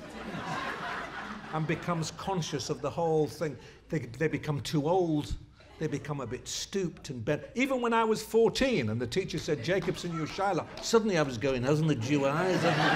and becomes conscious of the whole thing. They, they become too old. They become a bit stooped and bent. Even when I was fourteen and the teacher said, Jacobson, you're Shylock, suddenly I was going, hasn't the Jew eyes?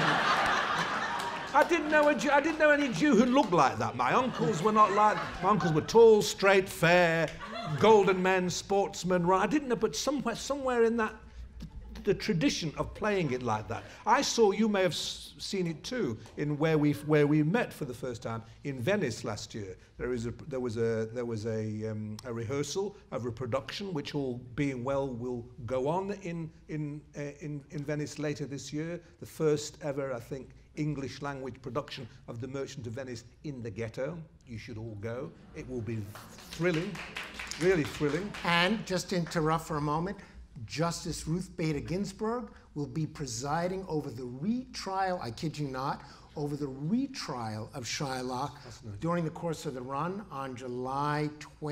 I didn't know a Jew, I didn't know any Jew who looked like that. My uncles were not like, my uncles were tall, straight, fair, golden men, sportsmen. I didn't know, but somewhere, somewhere in that, the tradition of playing it like that. I saw, you may have seen it too, in where we where we met for the first time in Venice last year. There is a there was a there was a um, a rehearsal of a production which, all being well, will go on in in uh, in in Venice later this year. The first ever, I think, English language production of The Merchant of Venice in the ghetto. You should all go. It will be thrilling, really thrilling. And just to interrupt for a moment, Justice Ruth Bader Ginsburg will be presiding over the retrial, I kid you not, over the retrial of Shylock during the course of the run on July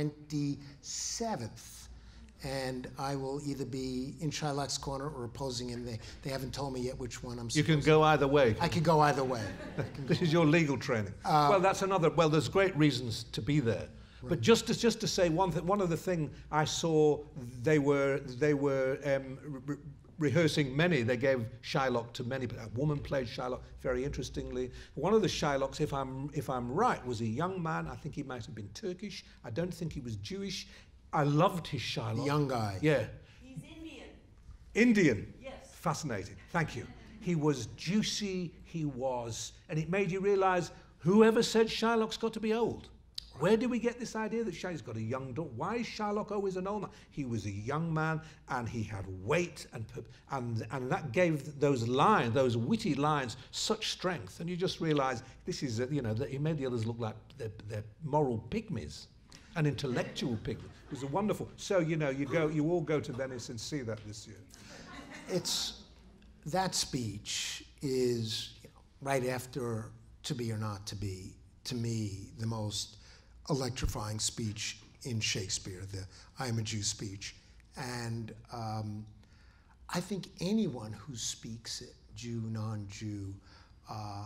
twenty-seventh. And I will either be in Shylock's corner or opposing him. They, they haven't told me yet which one I'm You can go either way. I could go either way. This is your legal training. Uh, well, that's another, well, there's great reasons to be there. Right. But just to, just to say one, th one of the things I saw, they were, they were um, re rehearsing many, they gave Shylock to many, a woman played Shylock very interestingly. One of the Shylocks, if I'm, if I'm right, was a young man. I think he might have been Turkish. I don't think he was Jewish. I loved his Shylock. The young guy. Yeah. He's Indian. Indian? Yes. Fascinating. Thank you. He was juicy, he was, and it made you realize whoever said Shylock's got to be old. Where did we get this idea that Shylock's got a young daughter? Why is Shylock always an old man? He was a young man, and he had weight, and and and that gave those lines, those witty lines, such strength. And you just realize this is, you know, that he made the others look like they're, they're moral pygmies, and intellectual pygmies. It was a wonderful. So you know, you go, you all go to Venice and see that this year. It's that speech is, you know, right after To Be or Not to Be, to me, the most electrifying speech in Shakespeare, the I Am a Jew speech. And um, I think anyone who speaks it, Jew, non-Jew, uh,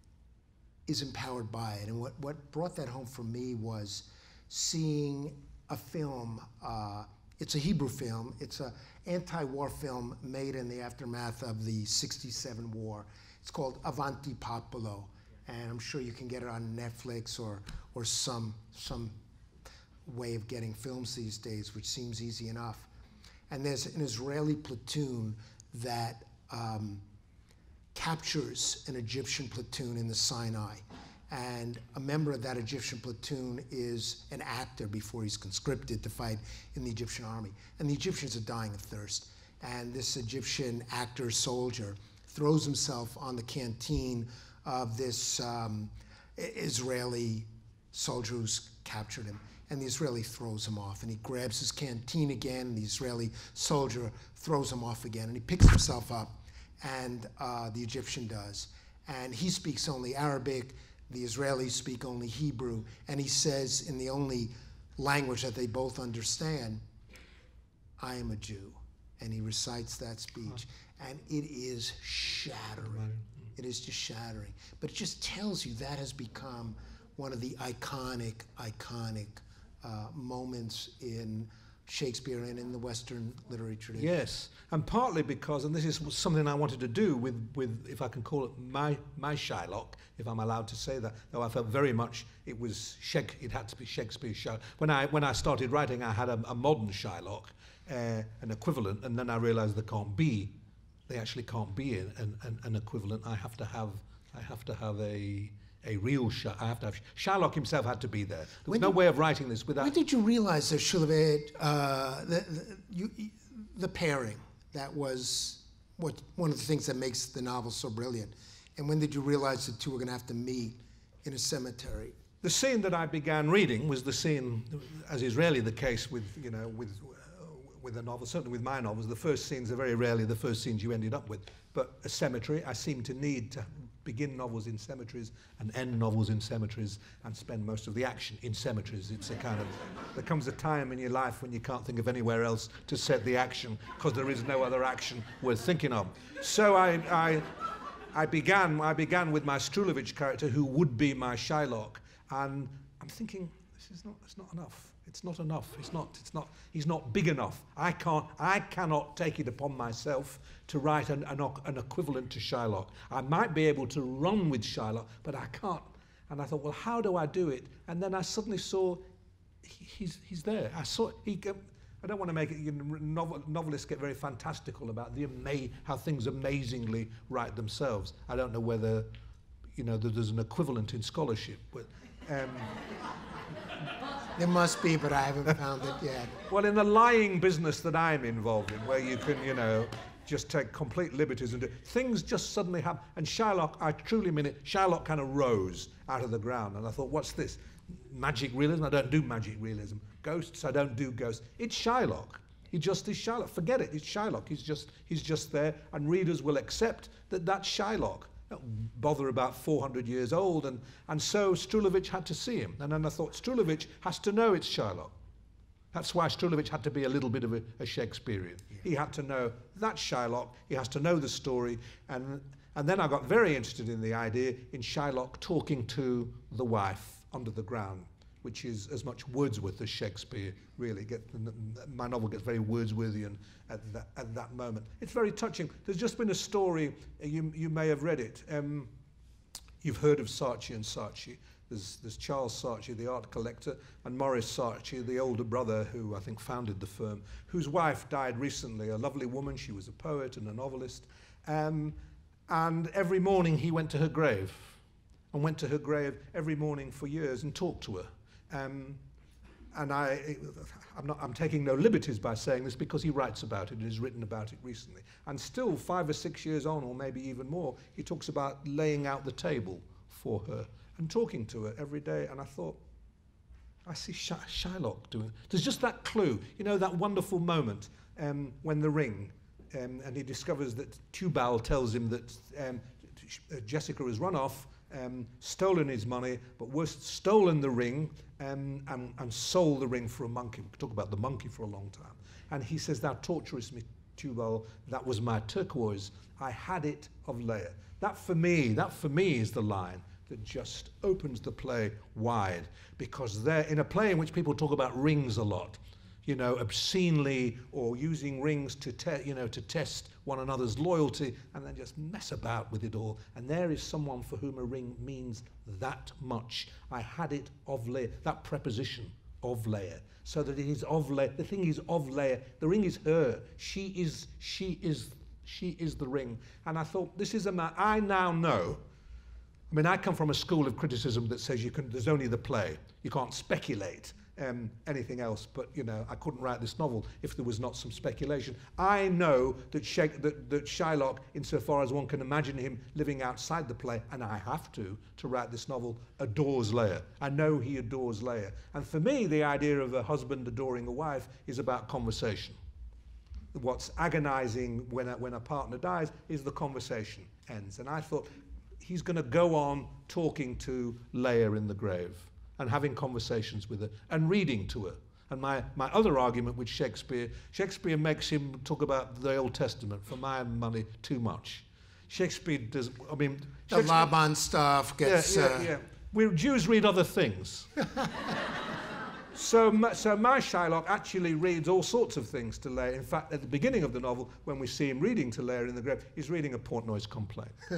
is empowered by it. And what, what brought that home for me was seeing a film, uh, it's a Hebrew film, it's an anti-war film made in the aftermath of the sixty-seven war. It's called Avanti Popolo. And I'm sure you can get it on Netflix or, or some, some way of getting films these days, which seems easy enough. And there's an Israeli platoon that um, captures an Egyptian platoon in the Sinai. And a member of that Egyptian platoon is an actor before he's conscripted to fight in the Egyptian army. And the Egyptians are dying of thirst. And this Egyptian actor soldier throws himself on the canteen of this um, Israeli soldier who's captured him. and the Israeli throws him off, and he grabs his canteen again, and the Israeli soldier throws him off again, and he picks himself up, and uh, the Egyptian does. And he speaks only Arabic, the Israelis speak only Hebrew, and he says in the only language that they both understand, I am a Jew. And he recites that speech, and it is shattering. It is just shattering. But it just tells you that has become one of the iconic, iconic uh, moments in Shakespeare and in the Western literary tradition. Yes, and partly because, and this is something I wanted to do with, with if I can call it my my Shylock, if I'm allowed to say that, though I felt very much it was Shake, it had to be Shakespeare's Shylock. When I when I started writing, I had a, a modern Shylock, uh, an equivalent, and then I realised there can't be, they actually can't be an, an, an equivalent. I have to have I have to have a. A real Shylock. I have to have Shylock himself had to be there. There was when no did, way of writing this without. When did you realize that Shuleved, uh, the, the, you, the pairing, that was what one of the things that makes the novel so brilliant? And when did you realize the two were going to have to meet in a cemetery? The scene that I began reading was the scene, as is rarely the case with you know with uh, with a novel. Certainly with my novels, the first scenes are very rarely the first scenes you ended up with. But a cemetery, I seem to need to begin novels in cemeteries and end novels in cemeteries and spend most of the action in cemeteries. It's a kind of, there comes a time in your life when you can't think of anywhere else to set the action because there is no other action worth thinking of. So I, I, I began, I began with my Strulovich character who would be my Shylock, and I'm thinking, this is not, it's not enough. It's not enough. It's not, it's not, he's not big enough. I can't, I cannot take it upon myself to write an, an, an equivalent to Shylock. I might be able to run with Shylock, but I can't. And I thought, well, how do I do it? And then I suddenly saw he, he's, he's there. I saw, he, I don't want to make it, you know, novel, novelists get very fantastical about the ama how things amazingly write themselves. I don't know whether, you know, there's an equivalent in scholarship, but, um, there must be, but I haven't found it yet. Well, in the lying business that I'm involved in, where you can, you know, just take complete liberties and do, things just suddenly happen. And Shylock, I truly mean it, Shylock kind of rose out of the ground. And I thought, what's this? Magic realism? I don't do magic realism. Ghosts? I don't do ghosts. It's Shylock. He just is Shylock. Forget it. It's Shylock. He's just, he's just there. And readers will accept that that's Shylock. Don't bother about four hundred years old, and, and so Strulovich had to see him. And then I thought, Strulovich has to know it's Shylock. That's why Strulovich had to be a little bit of a, a Shakespearean. Yeah. He had to know that's Shylock, he has to know the story, and, and then I got very interested in the idea in Shylock talking to the wife under the ground, which is as much Wordsworth as Shakespeare, really. Get, my novel gets very Wordsworthian at that, at that moment. It's very touching. There's just been a story, you, you may have read it. Um, you've heard of Saatchi and Saatchi. There's, there's Charles Saatchi, the art collector, and Maurice Saatchi, the older brother who I think founded the firm, whose wife died recently, a lovely woman. She was a poet and a novelist. Um, and every morning he went to her grave, and went to her grave every morning for years and talked to her. Um, and I, I'm, not, I'm taking no liberties by saying this because he writes about it and has written about it recently. And still, five or six years on, or maybe even more, he talks about laying out the table for her and talking to her every day. And I thought, I see Shy Shylock doing it. There's just that clue, you know, that wonderful moment um, when the ring, um, and he discovers that Tubal tells him that um, Jessica has run off, Um, stolen his money, but worse, stolen the ring um, and, and sold the ring for a monkey. We could talk about the monkey for a long time. And he says, thou torturest me, Tubal, that was my turquoise. I had it of Leia. That for me, that for me is the line that just opens the play wide, because there, in a play in which people talk about rings a lot, you know, obscenely, or using rings to, te you know, to test one another's loyalty, and then just mess about with it all. And there is someone for whom a ring means that much. I had it of Leia, that preposition, of Leia, so that it is of Leia. The thing is of Leia. The ring is her. She is, she is, she is the ring. And I thought, this is a man, I now know. I mean, I come from a school of criticism that says you can, there's only the play. You can't speculate um, anything else, but, you know, I couldn't write this novel if there was not some speculation. I know that, Shake, that, that Shylock, insofar as one can imagine him living outside the play, and I have to, to write this novel, adores Leia. I know he adores Leia. And for me, the idea of a husband adoring a wife is about conversation. What's agonizing when a, when a partner dies is the conversation ends. And I thought, he's going to go on talking to Leia in the grave and having conversations with her and reading to her. And my, my other argument with Shakespeare, Shakespeare makes him talk about the Old Testament, for my money, too much. Shakespeare does, I mean... The Laban stuff gets... Yeah, yeah, uh, yeah. We Jews read other things. So, so my Shylock actually reads all sorts of things to Leia. In fact, at the beginning of the novel, when we see him reading to Leia in the grave, he's reading a Portnoy's complaint. It's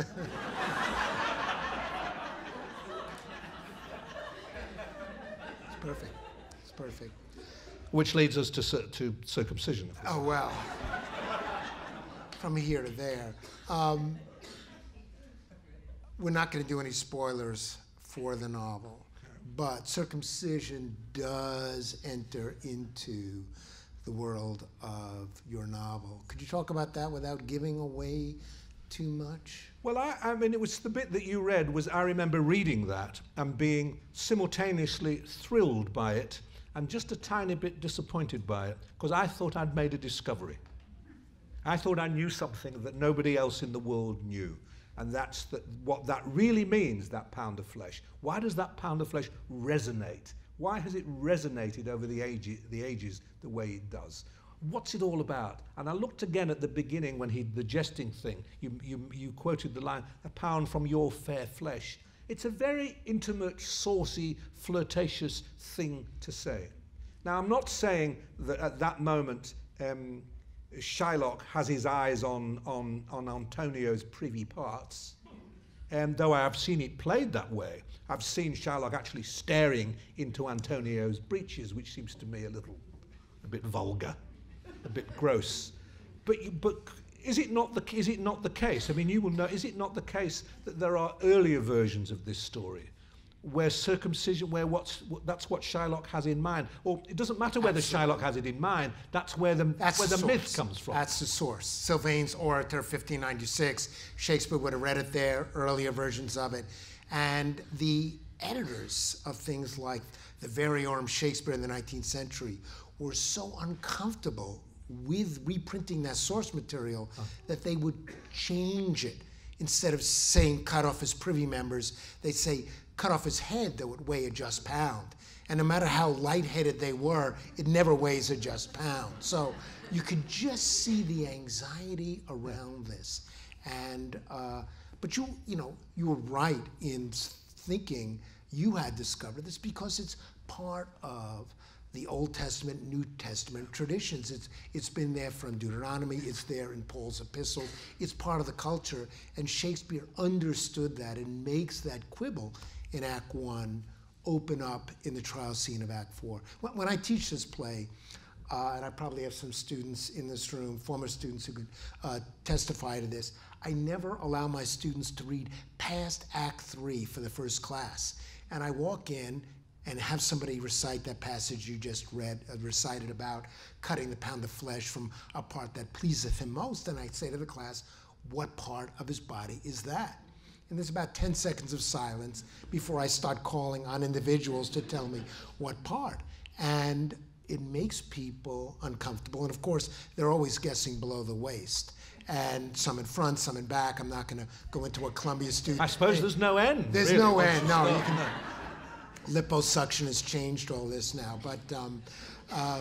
perfect. It's perfect. Which leads us to, to circumcision. Oh, well. From here to there. Um, we're not going to do any spoilers for the novel. But circumcision does enter into the world of your novel. Could you talk about that without giving away too much? Well, I, I mean, it was the bit that you read was, I remember reading that and being simultaneously thrilled by it and just a tiny bit disappointed by it, because I thought I'd made a discovery. I thought I knew something that nobody else in the world knew. And that's the, what that really means, that pound of flesh. Why does that pound of flesh resonate? Why has it resonated over the, age, the ages the way it does? What's it all about? And I looked again at the beginning when he, the jesting thing, you, you, you quoted the line, a pound from your fair flesh. It's a very intimate, saucy, flirtatious thing to say. Now, I'm not saying that at that moment, um, Shylock has his eyes on, on, on Antonio's privy parts, um, though I have seen it played that way. I've seen Shylock actually staring into Antonio's breeches, which seems to me a little, a bit vulgar, a bit gross. But, but is it not the, is it not the case? I mean, you will know, is it not the case that there are earlier versions of this story where circumcision, where what's, that's what Shylock has in mind? Or it doesn't matter whether Absolutely. Shylock has it in mind, that's where the, That's where the, the myth source. comes from. That's the source. Sylvain's Orator, fifteen ninety-six. Shakespeare would have read it there, earlier versions of it. And the editors of things like the Variorum Shakespeare in the nineteenth century were so uncomfortable with reprinting that source material huh. that they would change it. Instead of saying cut off his privy members, they'd say cut off his head that would weigh a just pound. And no matter how lightheaded they were, it never weighs a just pound. So you could just see the anxiety around this. And, uh, but you, you know, you were right in thinking you had discovered this because it's part of the Old Testament, New Testament traditions. It's, it's been there from Deuteronomy, it's there in Paul's epistle, it's part of the culture, and Shakespeare understood that and makes that quibble in Act One open up in the trial scene of Act Four. When, when I teach this play, uh, and I probably have some students in this room, former students who could uh, testify to this, I never allow my students to read past Act Three for the first class. And I walk in and have somebody recite that passage you just read, uh, recited about cutting the pound of flesh from a part that pleaseth him most. And I say to the class, what part of his body is that? And there's about ten seconds of silence before I start calling on individuals to tell me what part. And it makes people uncomfortable. And of course, they're always guessing below the waist. And some in front, some in back. I'm not going to go into a Columbia student. I suppose there's no end. There's really. no end. No, you can. Liposuction has changed all this now, but um, uh,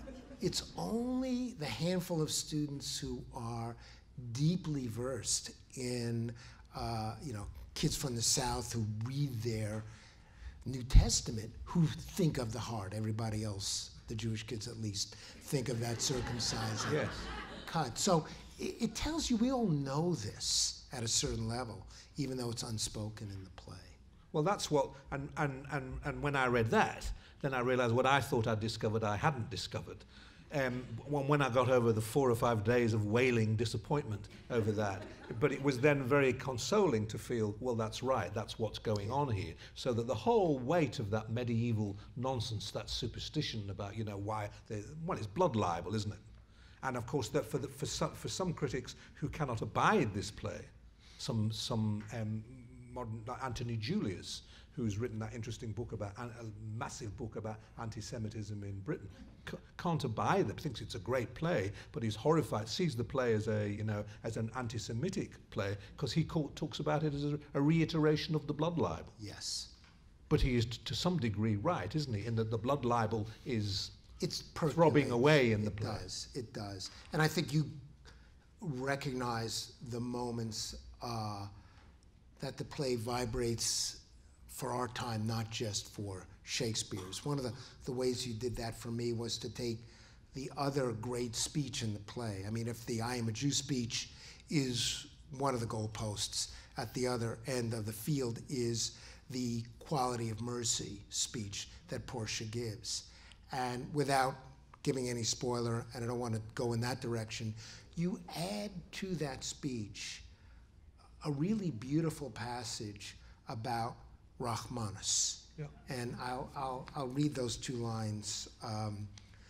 it's only the handful of students who are deeply versed in, uh, you know, kids from the South who read their New Testament who think of the heart. Everybody else, the Jewish kids at least, think of that circumcising yes. cut. So it, it tells you we all know this at a certain level, even though it's unspoken in the play. Well, that's what, and, and, and, and when I read that, then I realized what I thought I'd discovered I hadn't discovered. um, when when I got over the four or five days of wailing disappointment over that. But it was then very consoling to feel, well, that's right, that's what's going on here. So that the whole weight of that medieval nonsense, that superstition about, you know, why, they, well, it's blood libel, isn't it? And of course, that for, the, for, some, for some critics who cannot abide this play, some, some um, modern, like Anthony Julius, who's written that interesting book about, a massive book about anti-Semitism in Britain, c can't abide it, thinks it's a great play, but he's horrified, sees the play as a, you know, as an anti-Semitic play, because he call, talks about it as a, a reiteration of the blood libel. Yes. But he is t to some degree right, isn't he, in that the blood libel is it's throbbing away in the it play. It does, it does. And I think you recognize the moments uh, that the play vibrates for our time, not just for Shakespeare's. One of the, the ways you did that for me was to take the other great speech in the play. I mean, if the I am a Jew speech is one of the goalposts, at the other end of the field is the quality of mercy speech that Portia gives. And without giving any spoiler, and I don't want to go in that direction, you add to that speech a really beautiful passage about Rachmanus. Yeah. And I'll, I'll, I'll read those two lines. Um,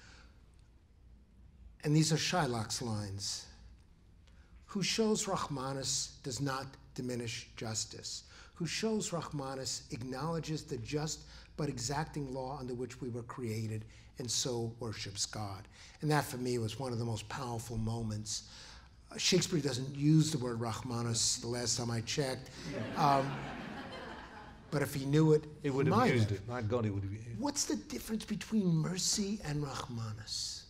and these are Shylock's lines. Who shows Rachmanus does not diminish justice. Who shows Rachmanus acknowledges the just but exacting law under which we were created and so worships God. And that for me was one of the most powerful moments. Uh, Shakespeare doesn't use the word Rachmanus the last time I checked. Um, But if he knew it, It would he have might used have. it. My God, it would have used it. What's the difference between mercy and Rachmanus?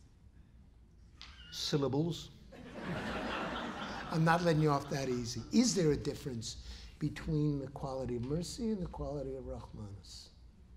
Syllables. I'm not letting you off that easy. Is there a difference between the quality of mercy and the quality of Rachmanus?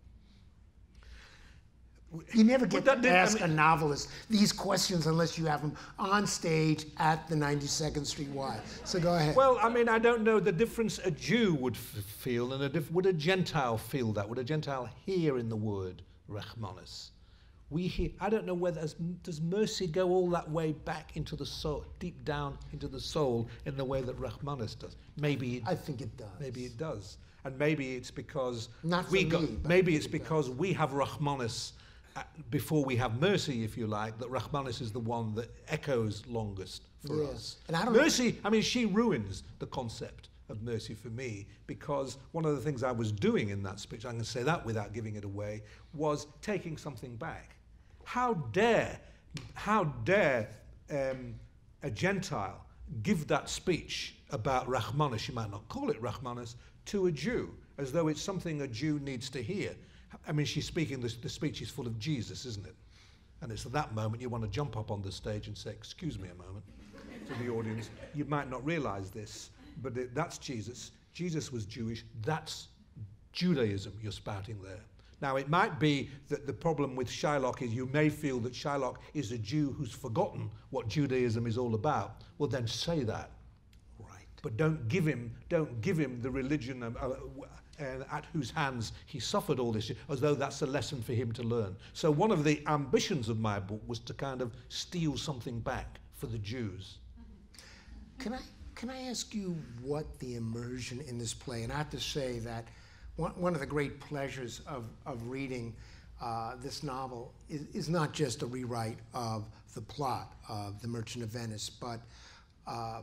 You never get that to did- I ask mean- a novelist these questions unless you have them on stage at the ninety-second Street Y. So go ahead. Well, I mean, I don't know the difference a Jew would f feel, and a diff would a Gentile feel that? Would a Gentile hear in the word Rachmanus? We hear, I don't know whether, as, does mercy go all that way back into the soul, deep down into the soul, in the way that Rachmanus does? Maybe it, I think it does. maybe it does. And maybe it's because Not for we me, got, but maybe I it's think it because we have Rachmanus uh, before we have mercy, if you like, that Rachmanus is the one that echoes longest for Yes. us. And I don't mercy, I mean, she ruins the concept of mercy for me, because one of the things I was doing in that speech, I can say that without giving it away, was taking something back. How dare, how dare um, a Gentile give that speech about Rachmanus, you might not call it Rachmanus, to a Jew, as though it's something a Jew needs to hear. I mean, she's speaking, the, the speech is full of Jesus, isn't it? And it's at that moment you want to jump up on the stage and say, excuse me a moment, to the audience. You might not realize this, but it, that's Jesus. Jesus was Jewish. That's Judaism you're spouting there. Now, it might be that the problem with Shylock is you may feel that Shylock is a Jew who's forgotten what Judaism is all about. Well, then say that. Right. But don't give him, don't give him the religion of, uh, uh, at whose hands he suffered all this, as though that's a lesson for him to learn. So one of the ambitions of my book was to kind of steal something back for the Jews. Can I, can I ask you what the immersion in this play, and I have to say that one, one of the great pleasures of, of reading uh, this novel is, is not just a rewrite of the plot of The Merchant of Venice, but uh,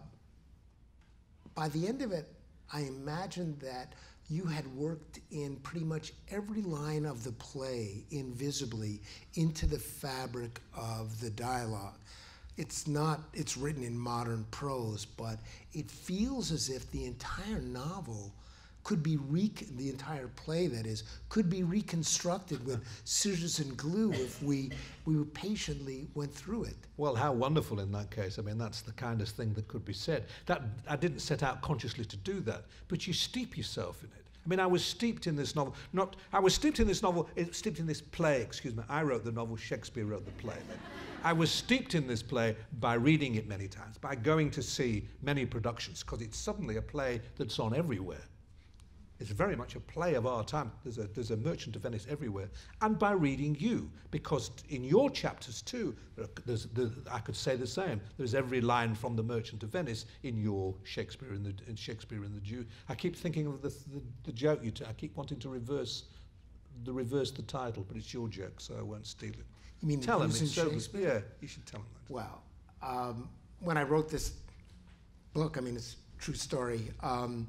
by the end of it, I imagined that you had worked in pretty much every line of the play invisibly into the fabric of the dialogue. It's not, it's written in modern prose, but it feels as if the entire novel could be, re the entire play that is, could be reconstructed with scissors and glue if we, we patiently went through it. Well, how wonderful in that case. I mean, that's the kindest thing that could be said. That, I didn't set out consciously to do that, but you steep yourself in it. I mean, I was steeped in this novel, not, I was steeped in this novel, steeped in this play, excuse me. I wrote the novel, Shakespeare wrote the play. I was steeped in this play by reading it many times, by going to see many productions, because it's suddenly a play that's on everywhere. It's very much a play of our time. There's a, there's a Merchant of Venice everywhere. And by reading you, because in your chapters too, there's, there's, I could say the same. There's every line from the Merchant of Venice in your Shakespeare in the in Shakespeare in the Jew. I keep thinking of the, the, the joke you t I keep wanting to reverse the reverse the title, but it's your joke, so I won't steal it. You mean tell the him Jews it's in so Shakespeare? Yeah, you should tell him that. Well, um, when I wrote this book, I mean, it's a true story. Um,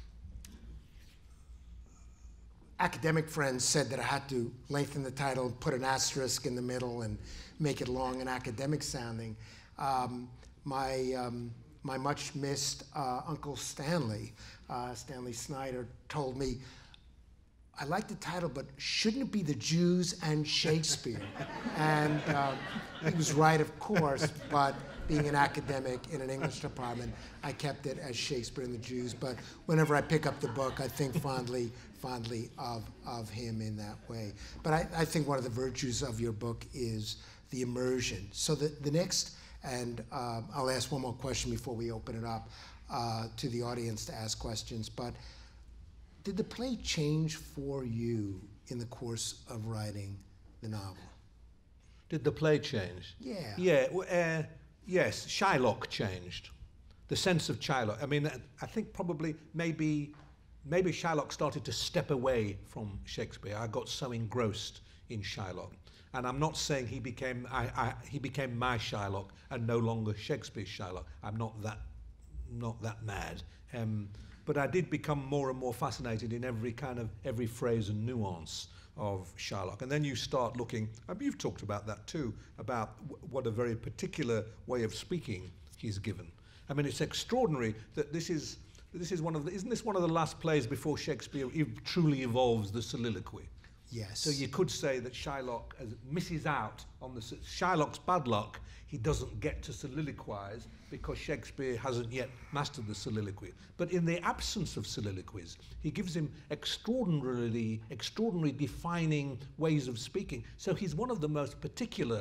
academic friends said that I had to lengthen the title, put an asterisk in the middle, and make it long and academic sounding. Um, my, um, my much missed uh, Uncle Stanley, uh, Stanley Snyder, told me, I like the title, but shouldn't it be The Jews and Shakespeare? And uh, he was right, of course, but being an academic in an English department, I kept it as Shakespeare and the Jews. But whenever I pick up the book, I think fondly, fondly of, of him in that way. But I, I think one of the virtues of your book is the immersion. So the, the next, and uh, I'll ask one more question before we open it up uh, to the audience to ask questions, but did the play change for you in the course of writing the novel? Did the play change? Yeah. Yeah, uh, yes, Shylock changed. The sense of Shylock. I mean, I think probably maybe maybe Shylock started to step away from Shakespeare. I got so engrossed in Shylock. And I'm not saying he became I, I, he became my Shylock and no longer Shakespeare's Shylock. I'm not that not that mad. Um, but I did become more and more fascinated in every kind of every phrase and nuance of Shylock. And then you start looking, I mean, you've talked about that too, about w what a very particular way of speaking he's given. I mean, it's extraordinary that this is this is one of the, isn't this one of the last plays before Shakespeare ev truly evolves the soliloquy? Yes. So you could say that Shylock as misses out on the Shylock's bad luck. He doesn't get to soliloquize because Shakespeare hasn't yet mastered the soliloquy. But in the absence of soliloquies, he gives him extraordinarily, extraordinary defining ways of speaking. So he's one of the most particular.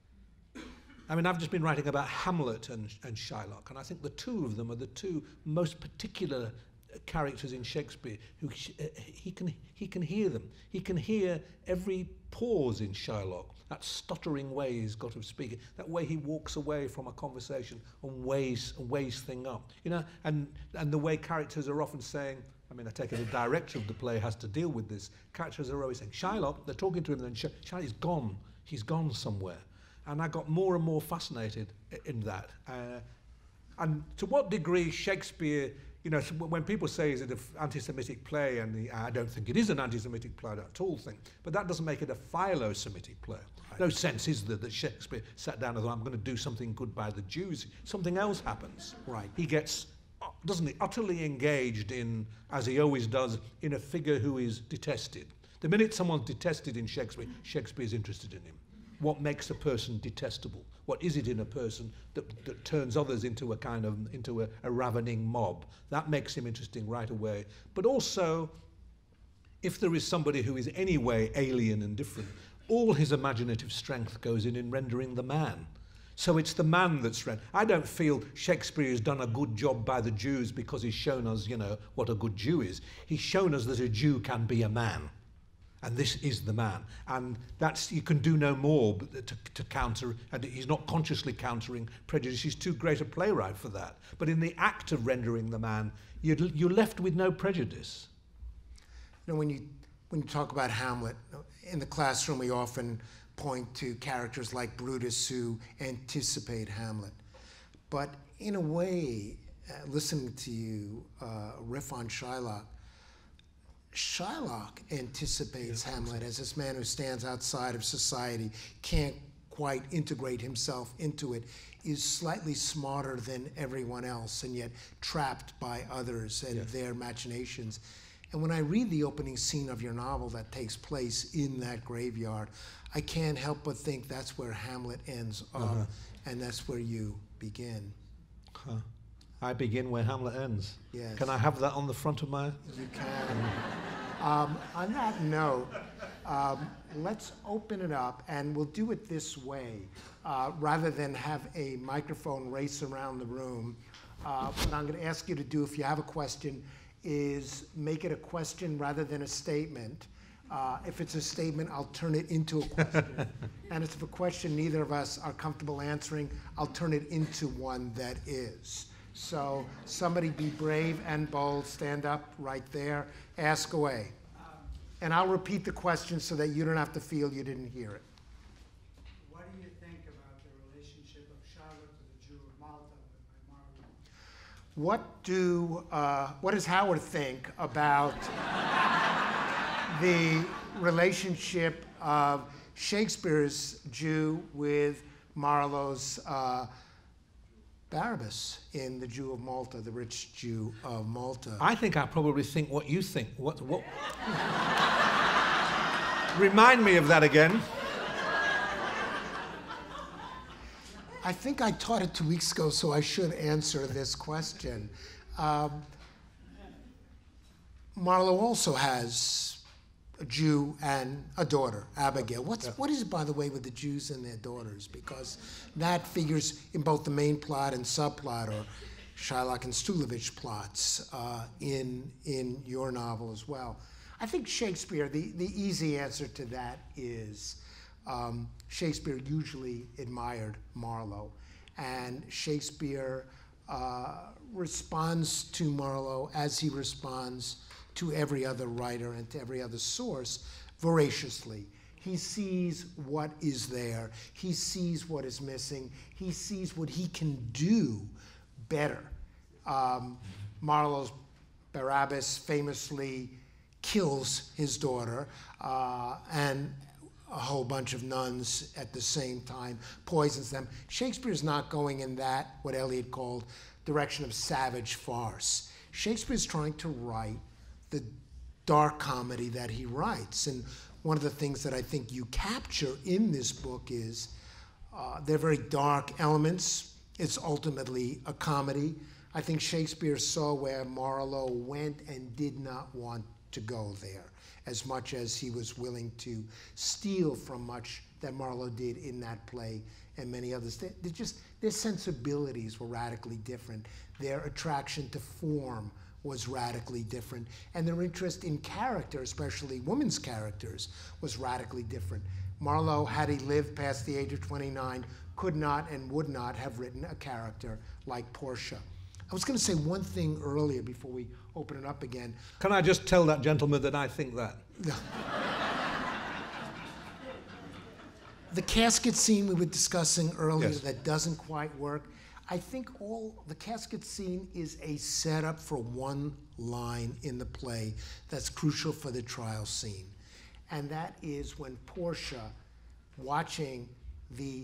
I mean, I've just been writing about Hamlet and, and Shylock, and I think the two of them are the two most particular characters in Shakespeare who uh, he can he can hear them. He can hear every pause in Shylock, that stuttering way he's got of speaking, that way he walks away from a conversation and weighs and weighs thing up. You know, and and the way characters are often saying, I mean, I take it the director of the play has to deal with this. Characters are always saying, Shylock, they're talking to him, and then Shylock's gone. He's gone somewhere. And I got more and more fascinated in that. Uh, and to what degree Shakespeare, you know, when people say is it an anti-Semitic play, and the, I don't think it is an anti-Semitic play, I don't at all think, but that doesn't make it a philo-Semitic play. Right. No sense is there that Shakespeare sat down and thought, I'm going to do something good by the Jews. Something else happens. Right. He gets, doesn't he, utterly engaged in, as he always does, in a figure who is detested. The minute someone's detested in Shakespeare, Shakespeare's interested in him. What makes a person detestable? What is it in a person that, that turns others into a kind of, into a, a ravening mob? That makes him interesting right away. But also, if there is somebody who is anyway alien and different, all his imaginative strength goes in in rendering the man. So it's the man that's rendered. I don't feel Shakespeare has done a good job by the Jews because he's shown us, you know, what a good Jew is. He's shown us that a Jew can be a man. And this is the man. And that's, you can do no more to, to counter, and he's not consciously countering prejudice. He's too great a playwright for that. But in the act of rendering the man, you're, you're left with no prejudice. You know, when you, when you talk about Hamlet, in the classroom we often point to characters like Brutus who anticipate Hamlet. But in a way, uh, listening to you uh, riff on Shylock, Shylock anticipates yeah, Hamlet as this man who stands outside of society, can't quite integrate himself into it, is slightly smarter than everyone else and yet trapped by others and yeah. their machinations. And when I read the opening scene of your novel that takes place in that graveyard, I can't help but think that's where Hamlet ends up, uh-huh. and that's where you begin. Huh. I begin where Hamlet ends. Yes. Can I have that on the front of my... You can. um, on that note, um, let's open it up, and we'll do it this way. Uh, rather than have a microphone race around the room, uh, what I'm going to ask you to do, if you have a question, is make it a question rather than a statement. Uh, if it's a statement, I'll turn it into a question. And if it's a question neither of us are comfortable answering, I'll turn it into one that is. So somebody be brave and bold, stand up right there, ask away. And I'll repeat the question so that you don't have to feel you didn't hear it. What do you think about the relationship of Charlotte to the Jew of Malta with Marlowe? What do, uh, what does Howard think about the relationship of Shakespeare's Jew with Marlowe's uh, Barabbas in The Jew of Malta, the rich Jew of Malta? I think I probably think what you think. What? What? Remind me of that again. I think I taught it two weeks ago, so I should answer this question. Um, Marlowe also has a Jew and a daughter, Abigail. What's, yeah. What is it, by the way, with the Jews and their daughters? Because that figures in both the main plot and subplot, or Shylock and Stulovich plots, uh, in, in your novel as well. I think Shakespeare, the, the easy answer to that is um, Shakespeare usually admired Marlowe. And Shakespeare uh, responds to Marlowe as he responds to every other writer and to every other source voraciously. He sees what is there. He sees what is missing. He sees what he can do better. Um, Marlowe's Barabbas famously kills his daughter uh, and a whole bunch of nuns at the same time, poisons them. Shakespeare's not going in that, what Eliot called, direction of savage farce. Shakespeare's trying to write the dark comedy that he writes. And one of the things that I think you capture in this book is uh, they're very dark elements. It's ultimately a comedy. I think Shakespeare saw where Marlowe went and did not want to go there, as much as he was willing to steal from much that Marlowe did in that play and many others. They, they just, their sensibilities were radically different. Their attraction to form was radically different. And their interest in character, especially women's characters, was radically different. Marlowe, had he lived past the age of twenty-nine, could not and would not have written a character like Portia. I was going to say one thing earlier before we open it up again. Can I just tell that gentleman that I think that? The casket scene we were discussing earlier, yes. That doesn't quite work. I think all the casket scene is a setup for one line in the play that's crucial for the trial scene. And that is when Portia, watching the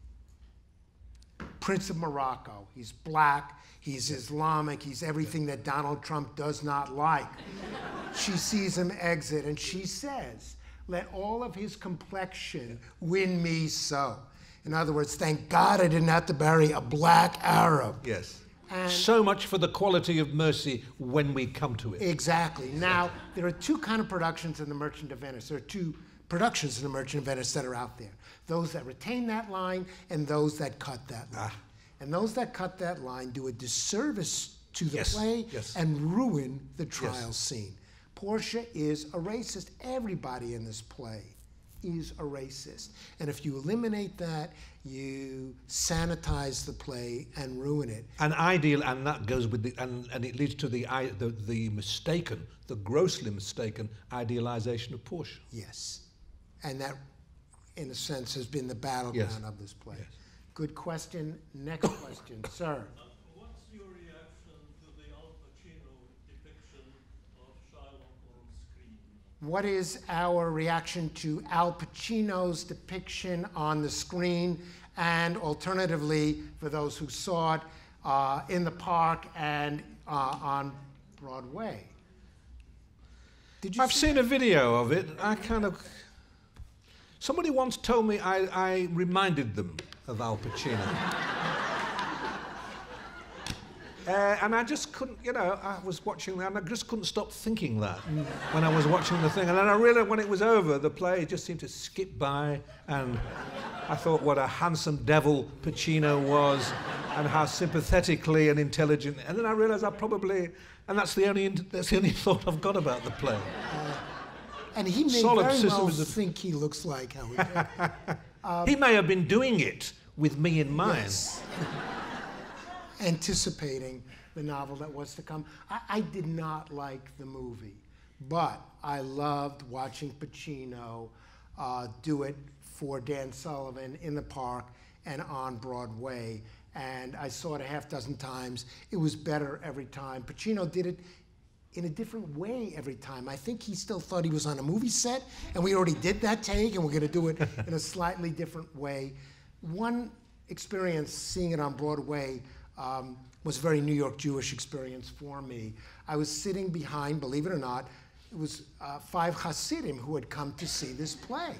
Prince of Morocco, he's black, he's Islamic, he's everything that Donald Trump does not like. She sees him exit and she says, "Let all of his complexion win me so." In other words, thank God I didn't have to marry a black Arab. Yes. And so much for the quality of mercy when we come to it. Exactly. Now, there are two kind of productions in The Merchant of Venice. There are two productions in The Merchant of Venice that are out there. Those that retain that line and those that cut that line. Ah. And those that cut that line do a disservice to the yes. play yes. and ruin the trial yes. scene. Portia is a racist. Everybody in this play is a racist. And if you eliminate that, you sanitize the play and ruin it. An ideal, and that goes with the, and, and it leads to the, the, the mistaken, the grossly mistaken idealization of Portia. Yes. And that, in a sense, has been the battleground yes. of this play. Yes. Good question. Next question, sir. What's your reaction to the Al Pacino depiction of Shylock on screen? What is our reaction to Al Pacino's depiction on the screen, and alternatively, for those who saw it, uh, in the park and uh, on Broadway? Did you I've see seen a video of it. I kind of... Somebody once told me I, I reminded them of Al Pacino. uh, and I just couldn't, you know, I was watching that and I just couldn't stop thinking that when I was watching the thing. And then I realized when it was over, the play just seemed to skip by, and I thought what a handsome devil Pacino was. and how sympathetically and intelligent. And then I realised I probably, and that's the only that's the only thought I've got about the play. Uh, and he may Solid very system well is a- think he looks like how he did. Um, he may have been doing it with me in mind. Yes. Anticipating the novel that was to come. I, I did not like the movie, but I loved watching Pacino uh, do it for Dan Sullivan in the park and on Broadway. And I saw it a half dozen times. It was better every time. Pacino did it in a different way every time. I think he still thought he was on a movie set, and we already did that take, and we're going to do it in a slightly different way. One experience seeing it on Broadway um, was a very New York Jewish experience for me. I was sitting behind, believe it or not, it was uh, five Hasidim who had come to see this play.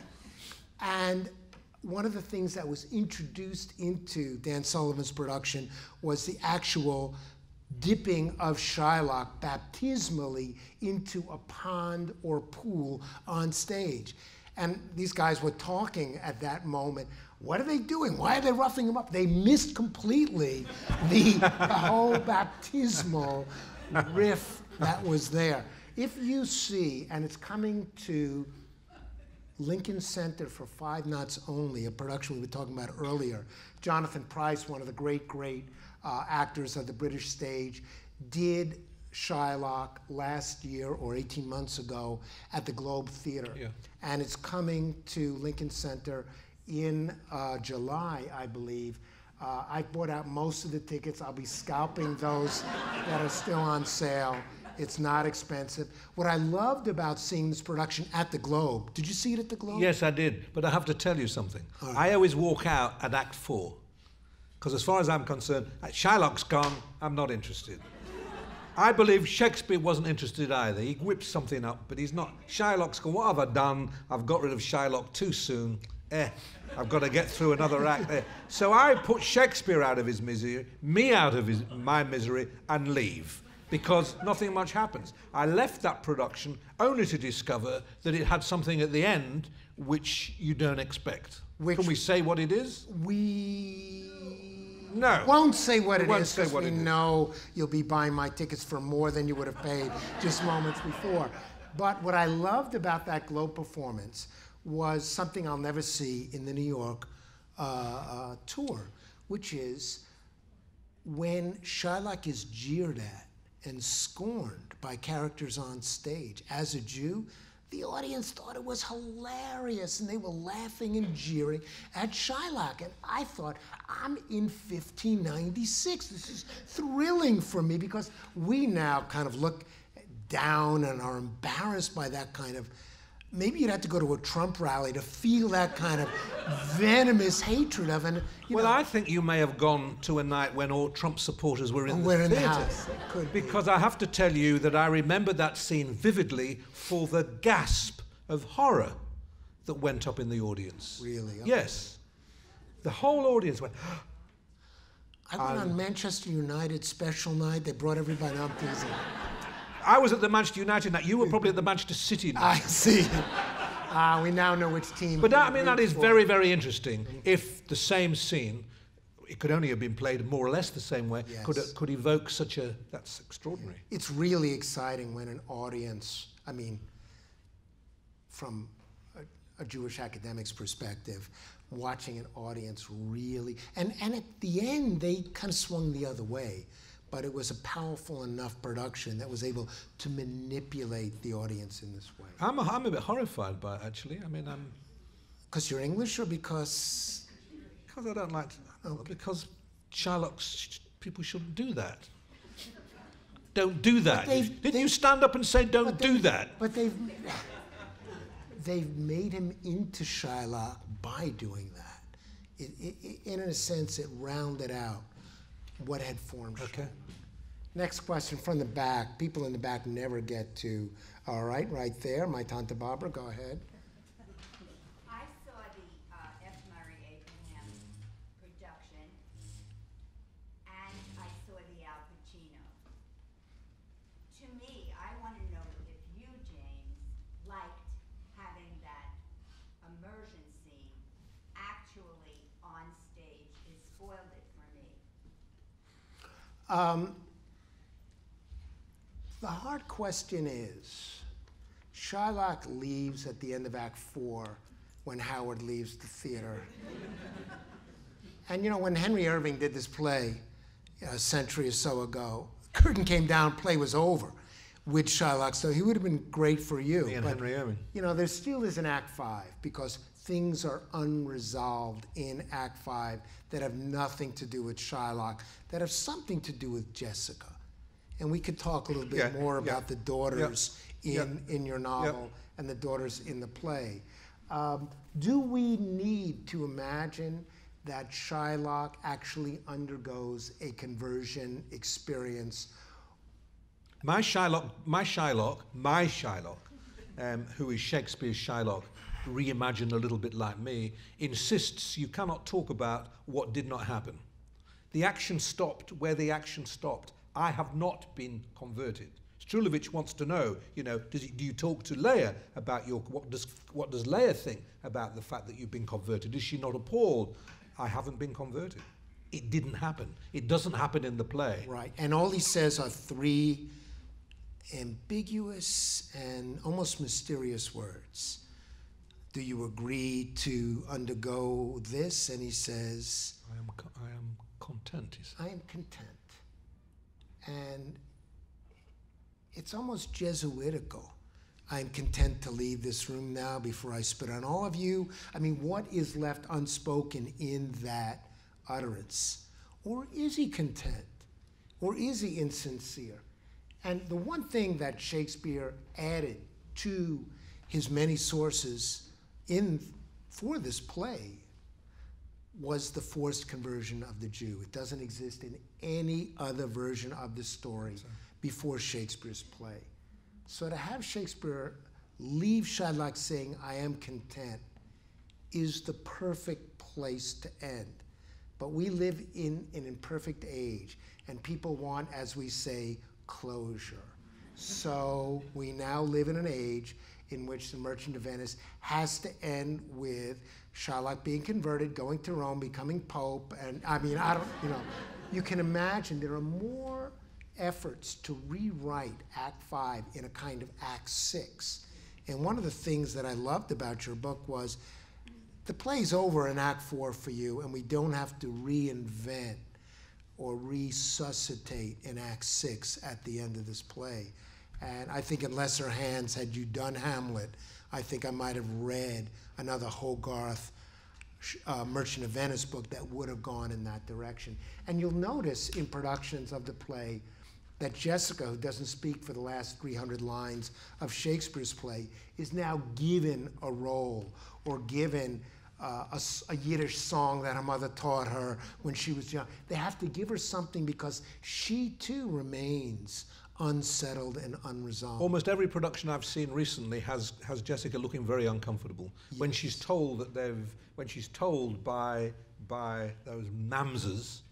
And one of the things that was introduced into Dan Sullivan's production was the actual dipping of Shylock baptismally into a pond or pool on stage. And these guys were talking at that moment. What are they doing? Why are they roughing him up? They missed completely the, the whole baptismal riff that was there. If you see, and it's coming to Lincoln Center for five nights only, a production we were talking about earlier. Jonathan Pryce, one of the great, great uh, actors of the British stage, did Shylock last year or eighteen months ago at the Globe Theater. Yeah. And it's coming to Lincoln Center in uh, July, I believe. Uh, I bought out most of the tickets. I'll be scalping those that are still on sale. It's not expensive. What I loved about seeing this production at the Globe, did you see it at the Globe? Yes, I did. But I have to tell you something. Right. I always walk out at Act Four. Because as far as I'm concerned, Shylock's gone, I'm not interested. I believe Shakespeare wasn't interested either. He whipped something up, but he's not. Shylock's gone, what have I done? I've got rid of Shylock too soon. Eh, I've got to get through another act there. So I put Shakespeare out of his misery, me out of his, my misery, and leave. Because nothing much happens. I left that production only to discover that it had something at the end which you don't expect. Which Can we say what it is? We No. won't say what We it won't is say because what we it is. know you'll be buying my tickets for more than you would have paid just moments before. But what I loved about that Globe performance was something I'll never see in the New York uh, uh, tour, which is when Shylock is jeered at and scorned by characters on stage. As a Jew, the audience thought it was hilarious, and they were laughing and jeering at Shylock. And I thought, I'm in fifteen ninety-six. This is thrilling for me, because we now kind of look down and are embarrassed by that kind of. Maybe you'd have to go to a Trump rally to feel that kind of venomous hatred of it. Well, I think you may have gone to a night when all Trump supporters were in We're the in the theatre. house. It could be. Because I have to tell you that I remember that scene vividly for the gasp of horror that went up in the audience. Really? Okay. Yes. The whole audience went, I went on Manchester United special night. They brought everybody up to his. I was at the Manchester United night. You were probably at the Manchester City night. I see. Uh, we now know which team. But that, I mean, we that root is for. very, very interesting. If the same scene, it could only have been played more or less the same way, Yes. could could evoke such a. That's extraordinary. It's really exciting when an audience, I mean, from a, a Jewish academic's perspective, watching an audience really, and, and at the end, they kind of swung the other way. But it was a powerful enough production that was able to manipulate the audience in this way. I'm a, I'm a bit horrified by it, actually. I mean, I'm. Because you're English, or because? Because I don't like to, oh, because Shylock's, people shouldn't do that. Don't do that. they've- Didn't they've- you stand up and say, don't But do they've- that? But they've they've made him into Shylock by doing that. It, it, it, in a sense, it rounded out what had formed. Okay. Next question from the back. People in the back never get to. All right, right there. My Tante Barbara, go ahead. I saw the uh, F. Murray Abraham production, and I saw the Al Pacino. To me, I want to know if you, James, liked having that immersion scene actually on stage. It spoiled it for me. Um, the hard question is, Shylock leaves at the end of Act Four when Howard leaves the theater. And you know, when Henry Irving did this play a century or so ago, curtain came down, play was over with Shylock, so he would have been great for you. Me and but, Henry Irving. You know, there still is an Act Five because things are unresolved in Act Five that have nothing to do with Shylock, that have something to do with Jessica. And we could talk a little bit Yeah, more yeah. about the daughters Yeah. in, in your novel Yeah. and the daughters in the play. Um, do we need to imagine that Shylock actually undergoes a conversion experience? My Shylock, my Shylock, my Shylock, um, who is Shakespeare's Shylock, reimagined a little bit like me, insists you cannot talk about what did not happen. The action stopped where the action stopped. I have not been converted. Strulovich wants to know, you know, does he, do you talk to Leia about your, what does, what does Leia think about the fact that you've been converted? Is she not appalled? I haven't been converted. It didn't happen. It doesn't happen in the play. Right, and all he says are three ambiguous and almost mysterious words. Do you agree to undergo this? And he says, I am, co- I am content, he says. I am content. And it's almost Jesuitical. I am content to leave this room now before I spit on all of you. I mean, what is left unspoken in that utterance? Or is he content? Or is he insincere? And the one thing that Shakespeare added to his many sources in for this play was the forced conversion of the Jew. It doesn't exist in any other version of the story before Shakespeare's play. So to have Shakespeare leave Shylock saying, I am content, is the perfect place to end. But we live in an imperfect age, and people want, as we say, closure. So we now live in an age in which the Merchant of Venice has to end with Shylock being converted, going to Rome, becoming Pope, and I mean, I don't, you know, you can imagine there are more efforts to rewrite Act Five in a kind of Act Six. And one of the things that I loved about your book was the play's over in Act Four for you, and we don't have to reinvent or resuscitate in Act Six at the end of this play. And I think in lesser hands, had you done Hamlet, I think I might have read another Hogarth uh, Merchant of Venice book that would have gone in that direction. And you'll notice in productions of the play that Jessica, who doesn't speak for the last three hundred lines of Shakespeare's play, is now given a role or given uh, a, a Yiddish song that her mother taught her when she was young. They have to give her something because she too remains unsettled and unresolved. Almost every production I've seen recently has has Jessica looking very uncomfortable. Yes. When she's told that they've, when she's told by by those mamsers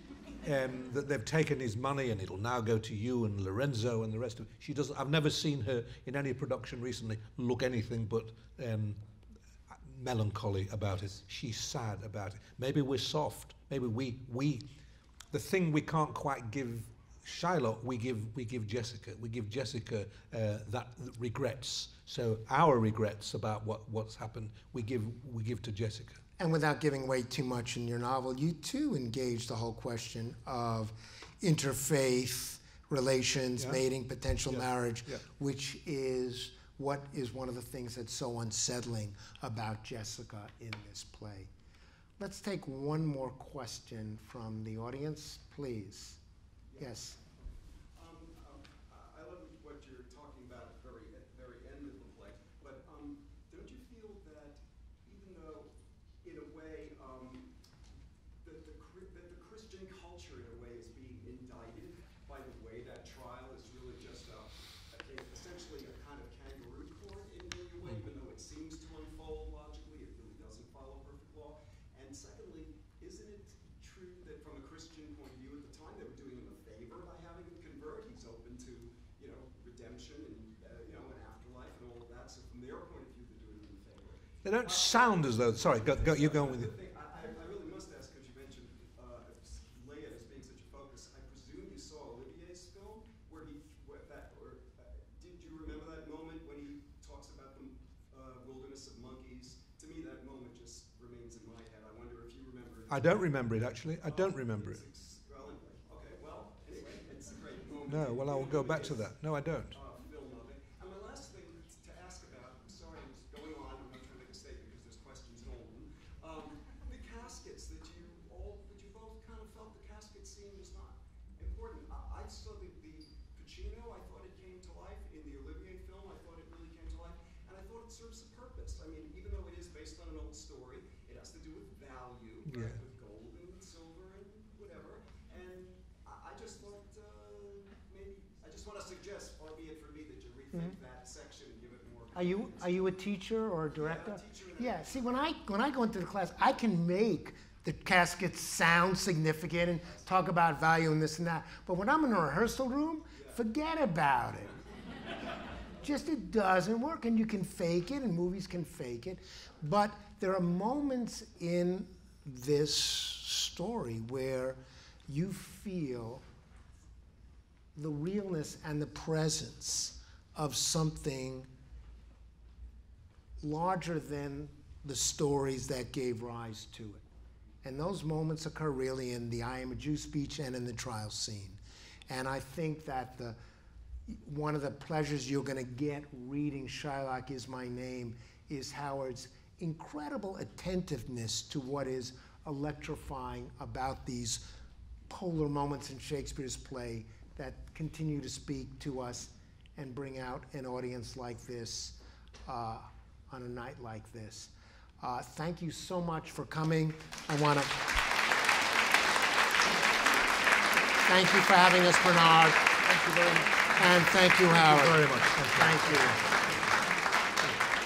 um, that they've taken his money and it'll now go to you and Lorenzo and the rest of it. She doesn't. I've never seen her in any production recently look anything but um, melancholy about it. She's sad about it. Maybe we're soft. Maybe we we the thing we can't quite give Shylock, we give we give Jessica. We give Jessica uh, that regrets. So our regrets about what, what's happened, we give we give to Jessica. And without giving away too much in your novel, you too engage the whole question of interfaith relations, Yeah. mating, potential Yeah. marriage, Yeah. which is what is one of the things that's so unsettling about Jessica in this play. Let's take one more question from the audience, please. Yes. Um, um, I love what you're talking about at the very, at the very end of the play, but um, don't you feel that even though, in a way, um, that, the, that the Christian culture, in a way, is being indicted by the way that trial is really just a, a, essentially a kind of kangaroo court in a way, even though it seems to unfold logically, it really doesn't follow perfect law? And secondly, isn't it true that from a Christian point of view, at the time they were doing him a favor by having him convert? He's open to, you know, redemption and, uh, you know, an afterlife and all of that. So from their point of view, they're doing him a favor. They don't sound as though. Sorry, go, go, you go on with it. I, I really must ask, because you mentioned uh, Leia as being such a focus. I presume you I don't remember it, actually. I don't remember it. It's- Well, anyway, okay, well, anyway, it's a great moment. No, well, I will go back to that. No, I don't. Uh, film of it. And my last thing to ask about, I'm sorry I was going on, I'm not trying to make a statement because there's questions in all of them. Um, the caskets that you all, that you both kind of felt the casket scene was not important. I, I saw the, the Pacino, I thought it came to life. In the Olivier film, I thought it really came to life. And I thought it serves a purpose. I mean, even though it is based on an old story, it has to do with value, right? Yeah. With gold and silver and whatever. And I, I just thought, uh, maybe, I just want to suggest, far be it for me, that you rethink that section and give it more. Are you, are you a teacher or a director? Yeah, a teacher and a- Yeah, see, when I, when I go into the class, I can make the caskets sound significant and talk about value and this and that. But when I'm in a rehearsal room, forget about it. Just it doesn't work, and you can fake it, and movies can fake it. But there are moments in this story where you feel the realness and the presence of something larger than the stories that gave rise to it. And those moments occur really in the I Am a Jew speech and in the trial scene. And I think that the one of the pleasures you're going to get reading Shylock Is My Name is Howard's incredible attentiveness to what is electrifying about these polar moments in Shakespeare's play that continue to speak to us and bring out an audience like this uh, on a night like this. Uh, thank you so much for coming. I want to thank you for having us, Bernard. Thank you very much. And thank you, Howard. Thank you very much. Thank you.